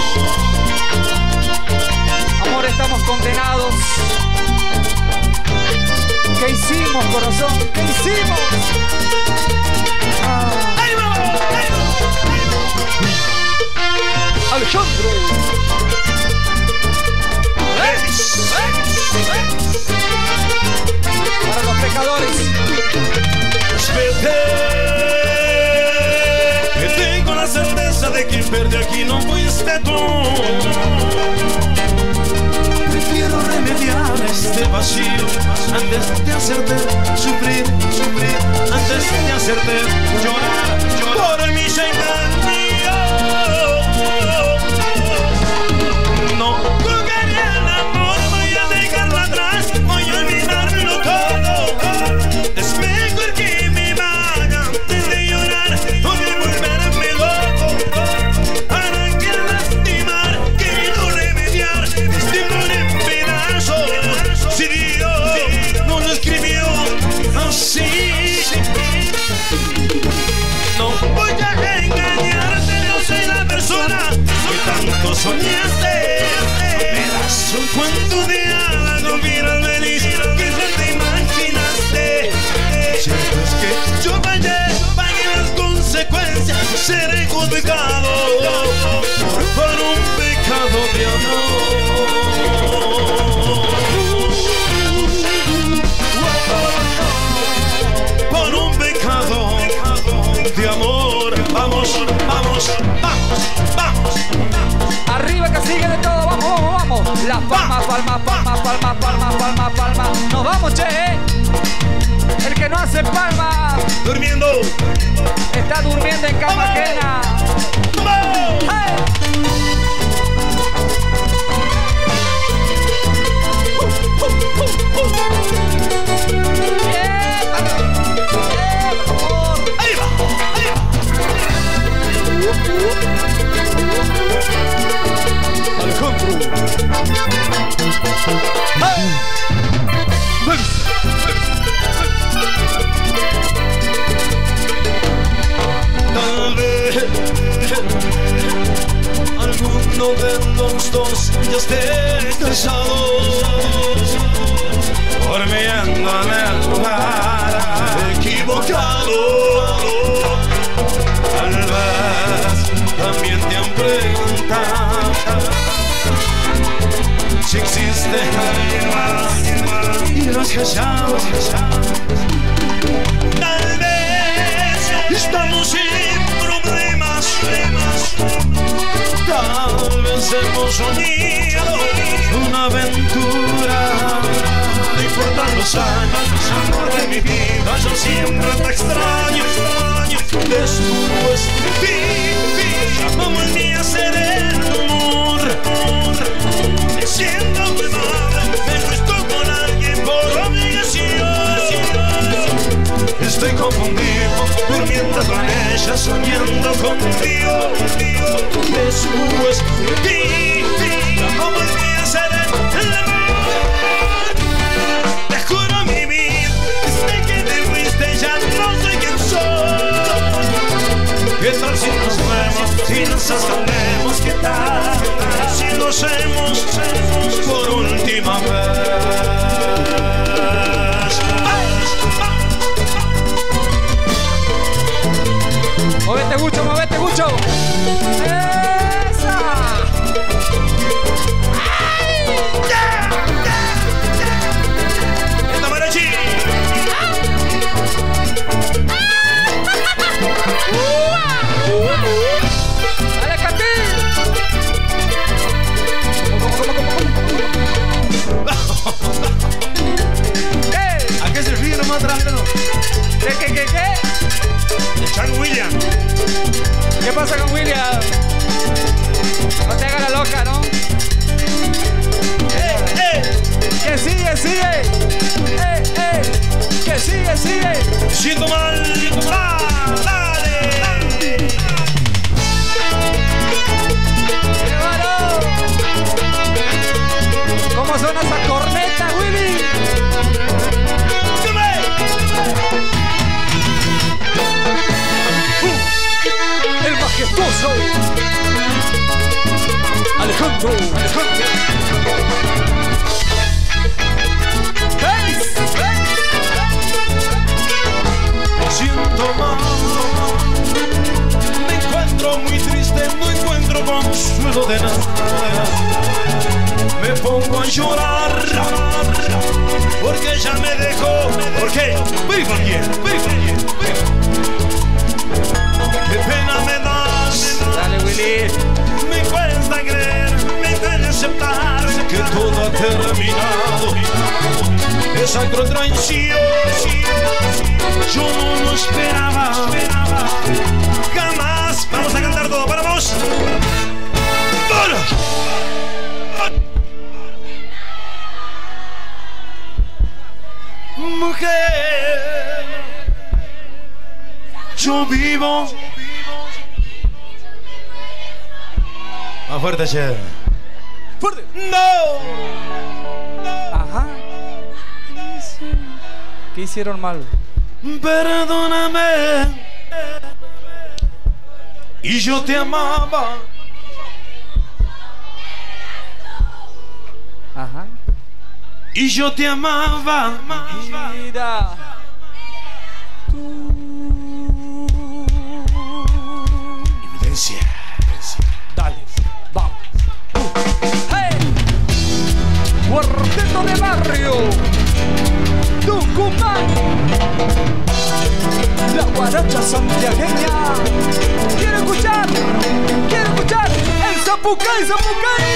Amor, estamos condenados. ¿Qué hicimos, corazón? ¿Qué hicimos? Ah. ¡Ahí vamos! ¡Ahí vamos! Alejandro. Para los pecadores. Vete, que tengo la certeza de que perdió aquí no fuiste tú. Prefiero remediar este vacío antes de hacerte sufrir, sufrir, antes de hacerte llorar, llorar. Por mi engaño. No jugaré al amor, voy a dejarlo atrás, voy a olvidarlo todo. Es mejor que soñaste. Me das un cuento de hadas, no miras venir, que no te imaginaste. Cierto es que yo pagué, pagué las consecuencias, seré juzgado por un pecado de amor. Por un pecado de amor. Vamos, vamos, vamos, vamos. Arriba que sigue de todo, vamos, vamos, vamos. Las palmas, palmas, palmas, palmas, palmas, palmas, palmas. Nos vamos, che, eh. El que no hace palmas Durmiendo. está durmiendo en cama ajena. ¡Vamos! ¡Hey! ¡Bien, vamos! ¡Bien, por favor! ¡Ahí va! ¡Ahí va! Alejandro. ¡Hey! Tal vez alguno de los dos ya esté casado, durmiendo en el lugar equivocado. Tal vez también te han preguntado si existe alguien más y los callados. Tal vez estamos sin problemas, tal vez hemos unido una aventura. No importan los años, amor de mi vida, yo siempre te extraño, extraño. Después de ti, como el día seré el amor. Me siento muy mal, me acuesto con alguien por obligación. Estoy confundido, durmiendo con ella, soñando contigo. Después de ti, como el día seré el amor. Te juro mi vida, desde que te fuiste ya no sé quién soy. ¿Qué tal si nos vemos, si nos escondemos? ¿Qué tal si lo hacemos por última vez? Movete mucho, movete mucho. ¡Esa! ¡Ay! ¡Yeah! ¡Esta mariachi! ¡Dale, Catín! ¿Cómo, cómo, cómo, cómo, cómo? ¿Qué? ¿A qué se ríe nomás atrás? ¿Qué, qué, qué, qué? El Chan William. ¿Qué pasa con William? No te hagas la loca, ¿no? ¡Eh, eh! ¡Que sigue, sigue! ¡Eh, eh! ¡Que sigue, sigue! Siento mal. ¡Ah, dale! dale. ¡Qué varón! ¿Cómo suena esa corneta, Willy? ¡Dime! El majestuoso Alejandro. Alejandro. ¡Veis! Me siento mal, me encuentro muy triste, no encuentro consuelo de nada. Me pongo a llorar porque ella me dejó. ¿Por qué? Very bien, very bien. Qué pena me das. Dale, Willy. Me cuesta creer, me cuesta aceptar que todo ha terminado. Esa cruel traición yo no lo esperaba, jamás. Vamos a cantar todo para vos. Mujer, yo vivo. Más fuerte, che. Fuerte. No. Ajá. ¿Qué hicieron mal? Perdóname. Y yo te amaba. Ajá. Y yo te amaba. Mira. Evidencia. Dale, vamos. ¡Hey! Cuarteto de barrio, Tucumán. La guaracha santiagueña. Quiero escuchar, quiero escuchar el zapucay, zapucay.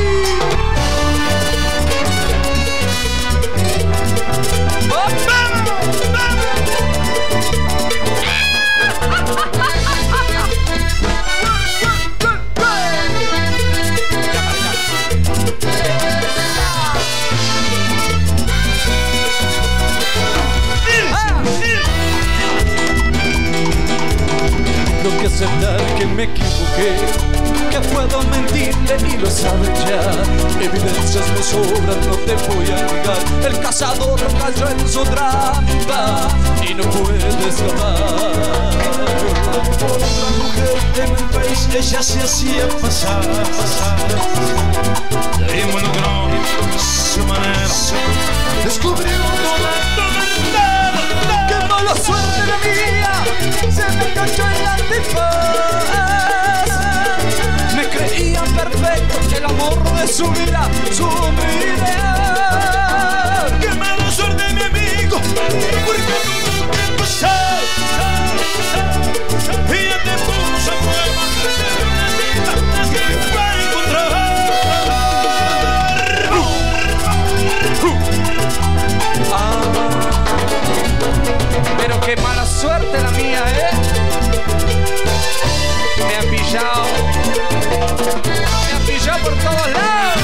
Tengo que aceptar que me equivoqué, que puedo mentirle y lo sabe ya. Evidencias me sobran, no te voy a negar. El cazador cayó en su trampa y no puede escapar. Otra mujer en el país, ella se hacía pasar. Y involucró su manera. Descubrió toda, toda, toda. ¡Qué mala suerte la mía! Se me enganchó en la antifaz. Me creía perfecto, el amor de su vida, su vida. ¡Qué mala suerte, mi amigo! Porque tuvo que pasar. Ella te puso a prueba de una cita que te va a encontrar. Ah, pero qué mala suerte la mía, ¿eh? Me han pillado. Me han pillado por todos lados.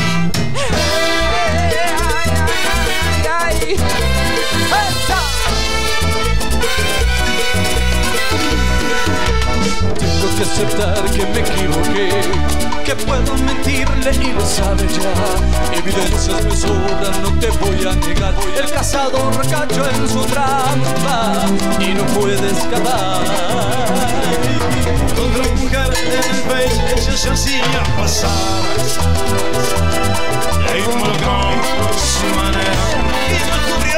Ay, ay, ay, ay. ¡Esa! Tengo que aceptar que me equivoqué, que puedo mentirle y lo sabe ya. Evidencias me sobran, no te voy a negar. El cazador cayó en su trampa y no puede escapar. Otra mujer en el país, ella se hacía pasar. Y involucró su manera y descubrió.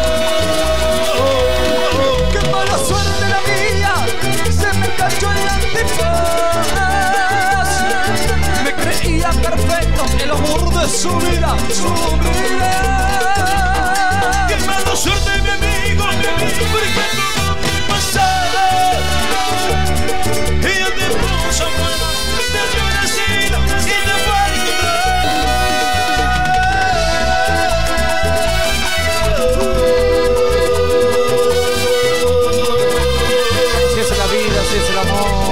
¡Qué mala suerte la mía! Se me cayó en la antifaz. Me creía perfecto, el amor de su vida, su vida. ¡Qué mala suerte, mi amigo! Porque tuvo que pasar. Ella te puso a prueba de una cita y te fue a Si es la vida, si es el amor.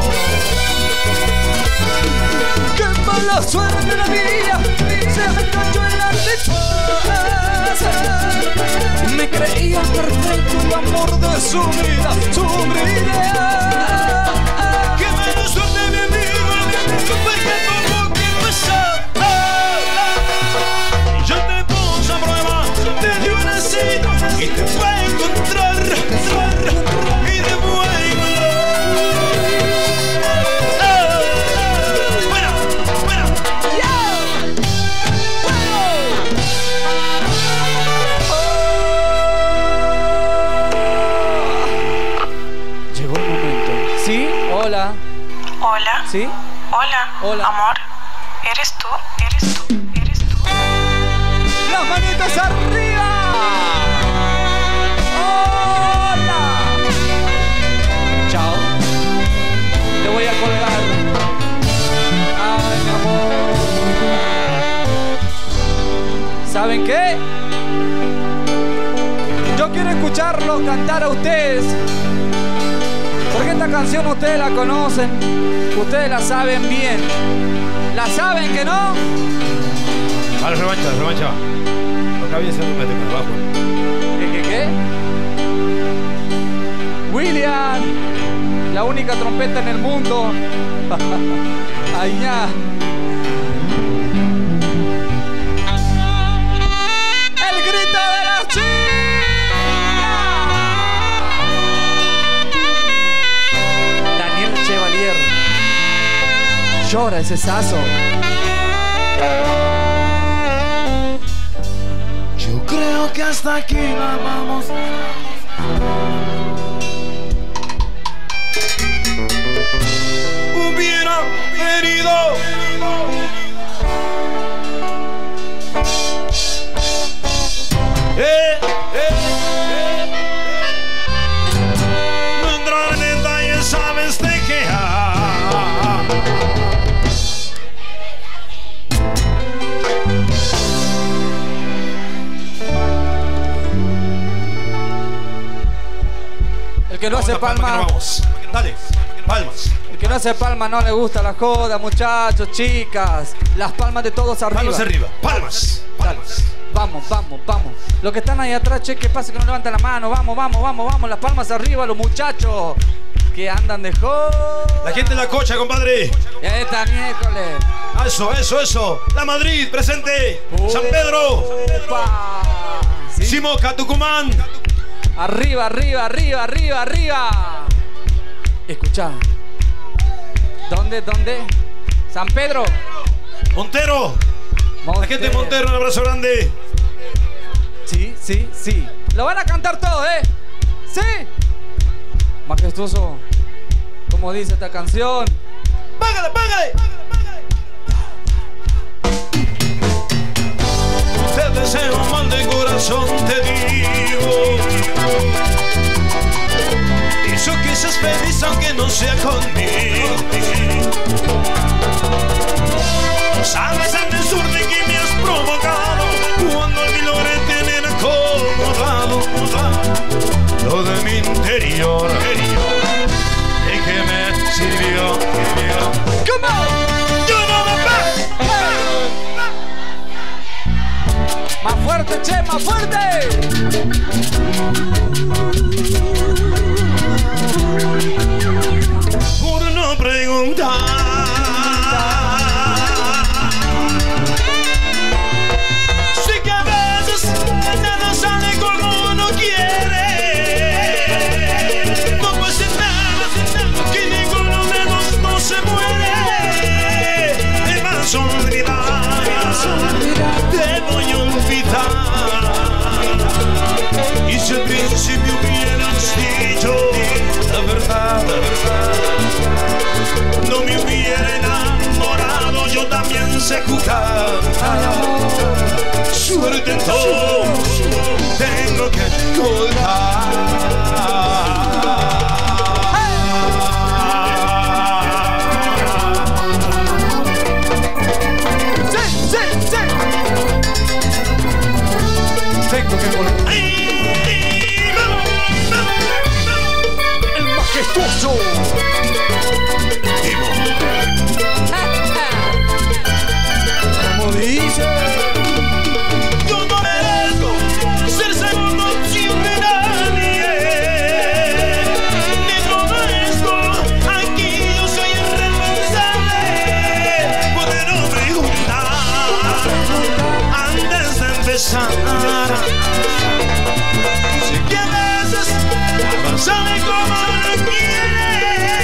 ¡Qué mala suerte la mía! Se me cayó en la antifaz. Me creía perfecto, el amor de su vida, su vida. ¡Qué mala suerte, mi amigo! Porque tuvo que pasar. Yo te puse a prueba, te di una cita y te fue a encontrar. Y te fue a encontrar. Buena, buena. Llegó el momento. ¿Sí? Hola. Hola. ¿Sí? Hola. Hola. Amor. ¿Eres tú? ¿Eres tú? ¿Eres tú? ¡Las manitas arriba! ¡Hola! Chao. Te voy a colgar. Ay, mi amor. ¿Saben qué? Yo quiero escucharlos cantar a ustedes. Porque esta canción ustedes la conocen. Ustedes la saben bien. ¿La saben que no? Vale, revancha, revancha. Lo que había sido un mete con el bajo. ¿Qué, qué, qué? William, la única trompeta en el mundo. Ay, ya. El grito de las chicas. Daniel Chevalier. Llora ese sazo. creo que hasta aquí la vamos. Hubiera querido eh, eh, eh. No entrar en detalles, sabes de qué. El que no Vamos hace a palma, palma, que no vamos. Dale, palmas. el que no hace palma no le gusta la joda, muchachos, chicas. Las palmas de todos arriba. Palmas arriba, palmas. Dale. Vamos, vamos, vamos. Los que están ahí atrás, che, ¿qué pasa que no levantan la mano? Vamos, vamos, vamos, vamos. Las palmas arriba, los muchachos que andan de joda. La gente de la cocha, compadre. Esta miércoles. Eso, eso, eso. La Madrid, presente. San Pedro. Opa. ¿Sí? Simoca, Tucumán. Arriba, arriba, arriba, arriba, arriba. Escuchá. ¿Dónde, dónde? San Pedro. Montero. Montero. La gente de Montero, un abrazo grande. Sí, sí, sí. Lo van a cantar todo, ¿eh? Sí. Majestuoso. Como dice esta canción. ¡Págale, págale! Te deseo mal de corazón, te digo. Y yo que seas feliz aunque no sea conmigo. Sabes el desorden que me has provocado cuando me logré tener acomodado lo de mi interior. ¿De qué me sirvió? ¿Cómo? Yo no me Más fuerte, che, más fuerte. por no preguntar. Sé que a veces nada sale como uno quiere. No pasa nada, que ninguno de los dos se muere. Te vas a olvidar, te voy a olvidar. Y si al principio hubieras dicho la verdad, la verdad, no me hubiera enamorado, yo también sé jugar. Suerte en todo, tengo que colgar. Sí, sí, sí. Tengo que volver. El majestuoso. Como dice. Yo no merezco ser segunda opción de nadie. De todo esto, aquí yo soy el responsable. Puede no preguntar antes de empezar. Sé que a veces sale como no quiere.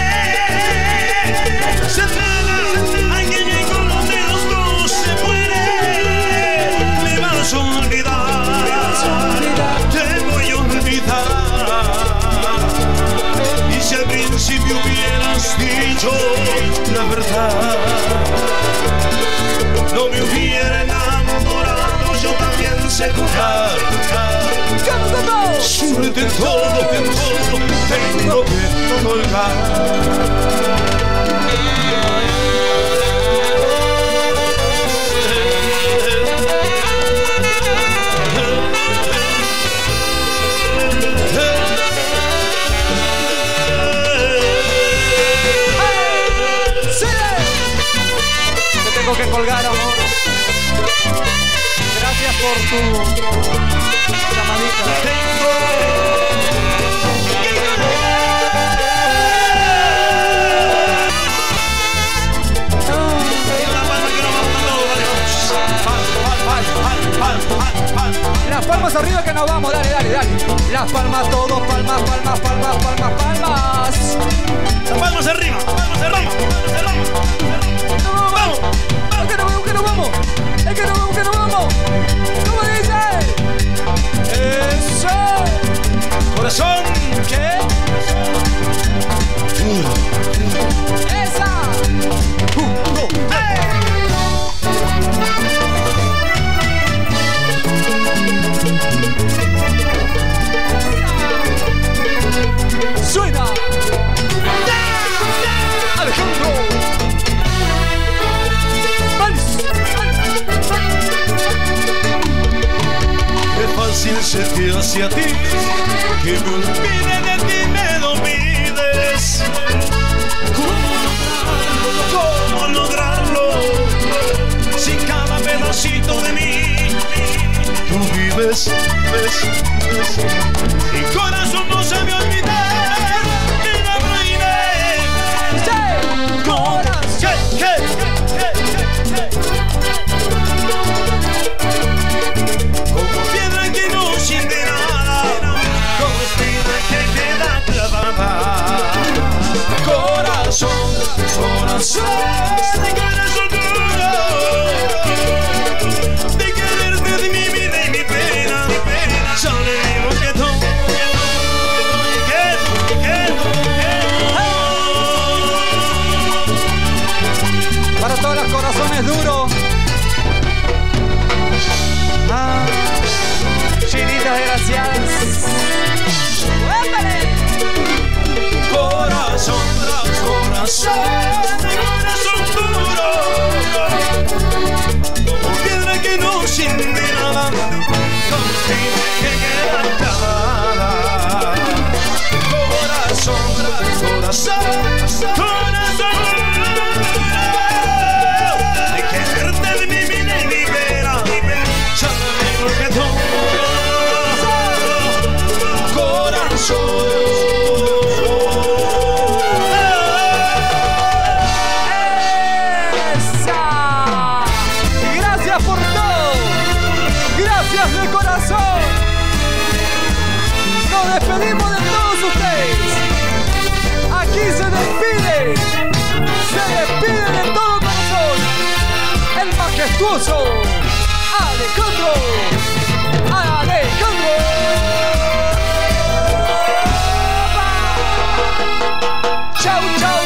Se trata a que ninguno de los dos se muere. Me vas a olvidar, te voy a olvidar. Y si al principio hubieras dicho la verdad, no me hubiera enamorado, yo también sé jugar. Suerte en todo, en todo, tengo que colgar. Te tengo que colgar, amor. Gracias por tu llamadita. Las palmas arriba que nos vamos, dale, dale, dale. Las palmas todos, palmas, palmas, palmas, palmas, palmas. Las palmas arriba, palmas arriba, palmas arriba. ¡No vamos! ¡Es que no vamos, que no vamos! ¡Es que no vamos, que no vamos! ¿Cómo dice? hacia ti, que me olvide de ti, me lo pides. ¿Cómo lograrlo? ¿Cómo lograrlo? Si cada pedacito de mí tú vives, ves, ves. Mi corazón no sabe olvidar de la reina. Corazón, ¿qué? Como piedra que no siente nada, como espina que queda clavada. Corazón, corazón, de corazón duro, de quererte, de mi vida y mi pena, mi pena. Solo digo que tú, que tú, que tú, que tú. Para todos los corazones duros. Ah, chinitas desgraciadas. Corazón, corazón, de corazón duro, como piedra que no siente nada, como espina que queda clavada. Corazón, corazón, corazón duro, de quererte, de mi vida y mi pena, ya no digo que tú. Corazón. De corazón, nos despedimos de todos ustedes. Aquí se despide, se despide de todo corazón el majestuoso Alejandro, Alejandro. Chau, chau.